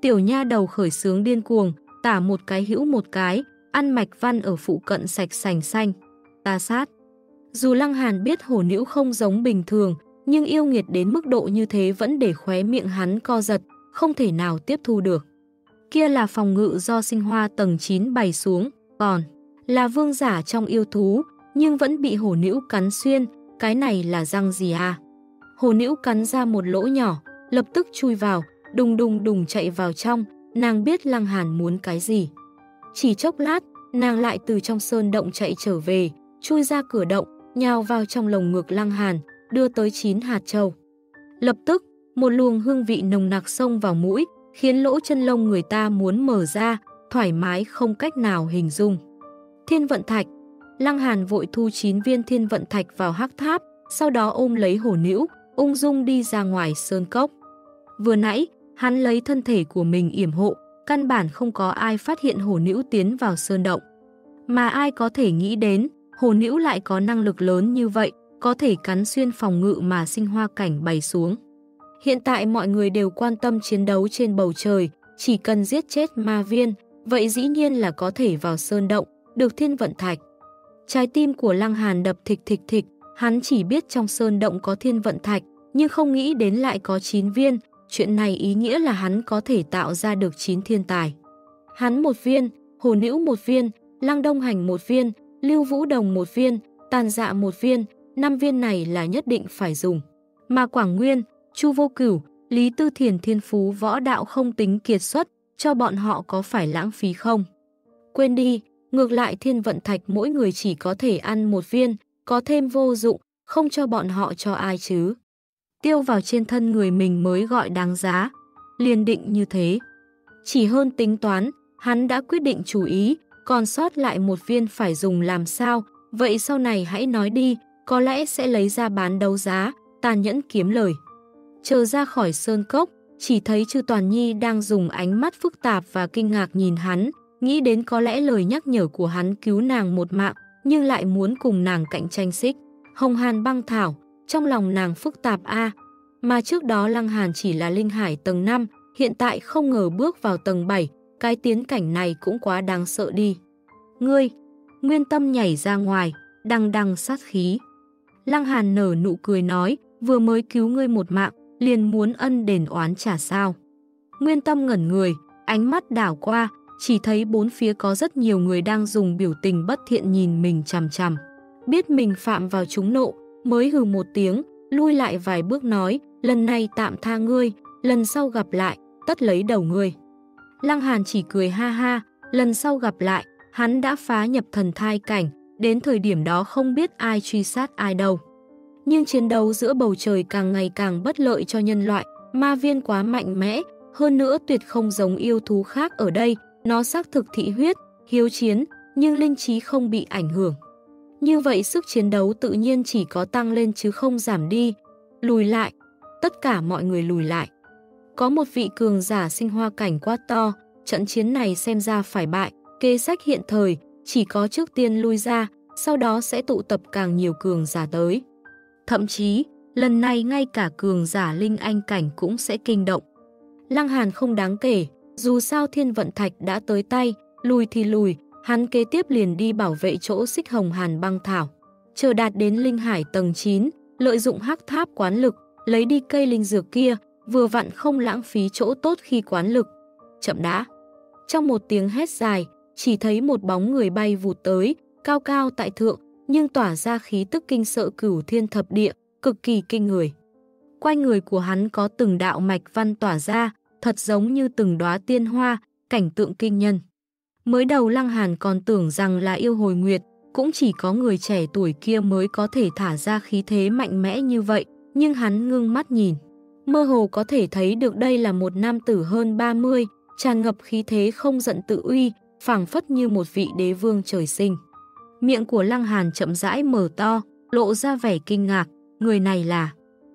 Tiểu nha đầu khởi sướng điên cuồng, tả một cái hữu một cái, ăn mạch văn ở phụ cận sạch sành xanh. Ta sát. Dù Lăng Hàn biết hổ nữ không giống bình thường, nhưng yêu nghiệt đến mức độ như thế vẫn để khóe miệng hắn co giật, không thể nào tiếp thu được. Kia là phòng ngự do sinh hoa tầng chín bày xuống, còn là vương giả trong yêu thú, nhưng vẫn bị hổ nữ cắn xuyên, cái này là răng gì à? Hổ nữ cắn ra một lỗ nhỏ, lập tức chui vào, đùng đùng đùng chạy vào trong, nàng biết Lăng Hàn muốn cái gì. Chỉ chốc lát, nàng lại từ trong sơn động chạy trở về, chui ra cửa động, nhào vào trong lồng ngực Lăng Hàn, đưa tới chín hạt châu. Lập tức, một luồng hương vị nồng nặc xông vào mũi, khiến lỗ chân lông người ta muốn mở ra, thoải mái không cách nào hình dung. Thiên vận thạch. Lăng Hàn vội thu chín viên thiên vận thạch vào hắc tháp, sau đó ôm lấy hổ nữ, ung dung đi ra ngoài sơn cốc. Vừa nãy, hắn lấy thân thể của mình yểm hộ, căn bản không có ai phát hiện hổ nữ tiến vào sơn động. Mà ai có thể nghĩ đến, hổ nữ lại có năng lực lớn như vậy, có thể cắn xuyên phòng ngự mà sinh hoa cảnh bày xuống. Hiện tại mọi người đều quan tâm chiến đấu trên bầu trời, chỉ cần giết chết ma viên, vậy dĩ nhiên là có thể vào sơn động, được thiên vận thạch. Trái tim của Lăng Hàn đập thịch thịch thịch, hắn chỉ biết trong sơn động có thiên vận thạch, nhưng không nghĩ đến lại có chín viên, chuyện này ý nghĩa là hắn có thể tạo ra được chín thiên tài. Hắn một viên, Hồ Nữ một viên, Lăng Đông Hành một viên, Lưu Vũ Đồng một viên, Tàn Dạ một viên, năm viên này là nhất định phải dùng. Mà Quảng Nguyên, Chu Vô Cửu, Lý Tư Thiền thiên phú võ đạo không tính kiệt xuất, cho bọn họ có phải lãng phí không? Quên đi, ngược lại thiên vận thạch mỗi người chỉ có thể ăn một viên, có thêm vô dụng, không cho bọn họ cho ai chứ. Tiêu vào trên thân người mình mới gọi đáng giá. Liền định như thế. Chỉ hơn tính toán, hắn đã quyết định chủ ý, còn sót lại một viên phải dùng làm sao, vậy sau này hãy nói đi, có lẽ sẽ lấy ra bán đấu giá, tàn nhẫn kiếm lời. Chờ ra khỏi sơn cốc, chỉ thấy Chư Toàn Nhi đang dùng ánh mắt phức tạp và kinh ngạc nhìn hắn, nghĩ đến có lẽ lời nhắc nhở của hắn cứu nàng một mạng, nhưng lại muốn cùng nàng cạnh tranh xích. Hồng Hàn băng thảo, trong lòng nàng phức tạp a, mà trước đó Lăng Hàn chỉ là linh hải tầng năm, hiện tại không ngờ bước vào tầng bảy, cái tiến cảnh này cũng quá đáng sợ đi. Ngươi, Nguyên Tâm nhảy ra ngoài, đằng đằng sát khí. Lăng Hàn nở nụ cười nói, vừa mới cứu ngươi một mạng, liền muốn ân đền oán trả sao. Nguyên Tâm ngẩn người, ánh mắt đảo qua, chỉ thấy bốn phía có rất nhiều người đang dùng biểu tình bất thiện nhìn mình chằm chằm. Biết mình phạm vào trúng nộ, mới hừ một tiếng, lui lại vài bước nói, lần này tạm tha ngươi, lần sau gặp lại, tất lấy đầu ngươi. Lăng Hàn chỉ cười ha ha, lần sau gặp lại, hắn đã phá nhập thần thai cảnh, đến thời điểm đó không biết ai truy sát ai đâu. Nhưng chiến đấu giữa bầu trời càng ngày càng bất lợi cho nhân loại, ma viên quá mạnh mẽ, hơn nữa tuyệt không giống yêu thú khác ở đây, nó xác thực thị huyết, hiếu chiến, nhưng linh trí không bị ảnh hưởng. Như vậy sức chiến đấu tự nhiên chỉ có tăng lên chứ không giảm đi. Lùi lại, tất cả mọi người lùi lại. Có một vị cường giả sinh hoa cảnh quát to, trận chiến này xem ra phải bại, kế sách hiện thời, chỉ có trước tiên lui ra, sau đó sẽ tụ tập càng nhiều cường giả tới. Thậm chí, lần này ngay cả cường giả linh anh cảnh cũng sẽ kinh động. Lăng Hàn không đáng kể, dù sao thiên vận thạch đã tới tay, lùi thì lùi, hắn kế tiếp liền đi bảo vệ chỗ xích Hồng Hàn băng thảo. Chờ đạt đến linh hải tầng chín, lợi dụng hắc tháp quán lực, lấy đi cây linh dược kia, vừa vặn không lãng phí chỗ tốt khi quán lực. Chậm đã. Trong một tiếng hét dài, chỉ thấy một bóng người bay vụt tới, cao cao tại thượng, nhưng tỏa ra khí tức kinh sợ cửu thiên thập địa, cực kỳ kinh người. Quanh người của hắn có từng đạo mạch văn tỏa ra, thật giống như từng đóa tiên hoa, cảnh tượng kinh nhân. Mới đầu Lăng Hàn còn tưởng rằng là yêu hồi nguyệt, cũng chỉ có người trẻ tuổi kia mới có thể thả ra khí thế mạnh mẽ như vậy, nhưng hắn ngưng mắt nhìn. Mơ hồ có thể thấy được đây là một nam tử hơn ba mươi, tràn ngập khí thế không giận tự uy, phảng phất như một vị đế vương trời sinh. Miệng của Lăng Hàn chậm rãi mở to, lộ ra vẻ kinh ngạc, người này là...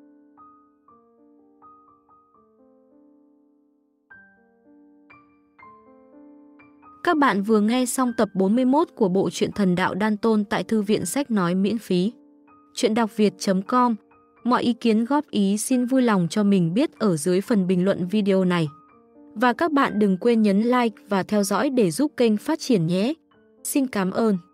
Các bạn vừa nghe xong tập bốn mươi mốt của bộ truyện Thần Đạo Đan Tôn tại Thư viện Sách Nói miễn phí. Chuyện đọc việt chấm com. Mọi ý kiến góp ý xin vui lòng cho mình biết ở dưới phần bình luận video này. Và các bạn đừng quên nhấn like và theo dõi để giúp kênh phát triển nhé. Xin cảm ơn.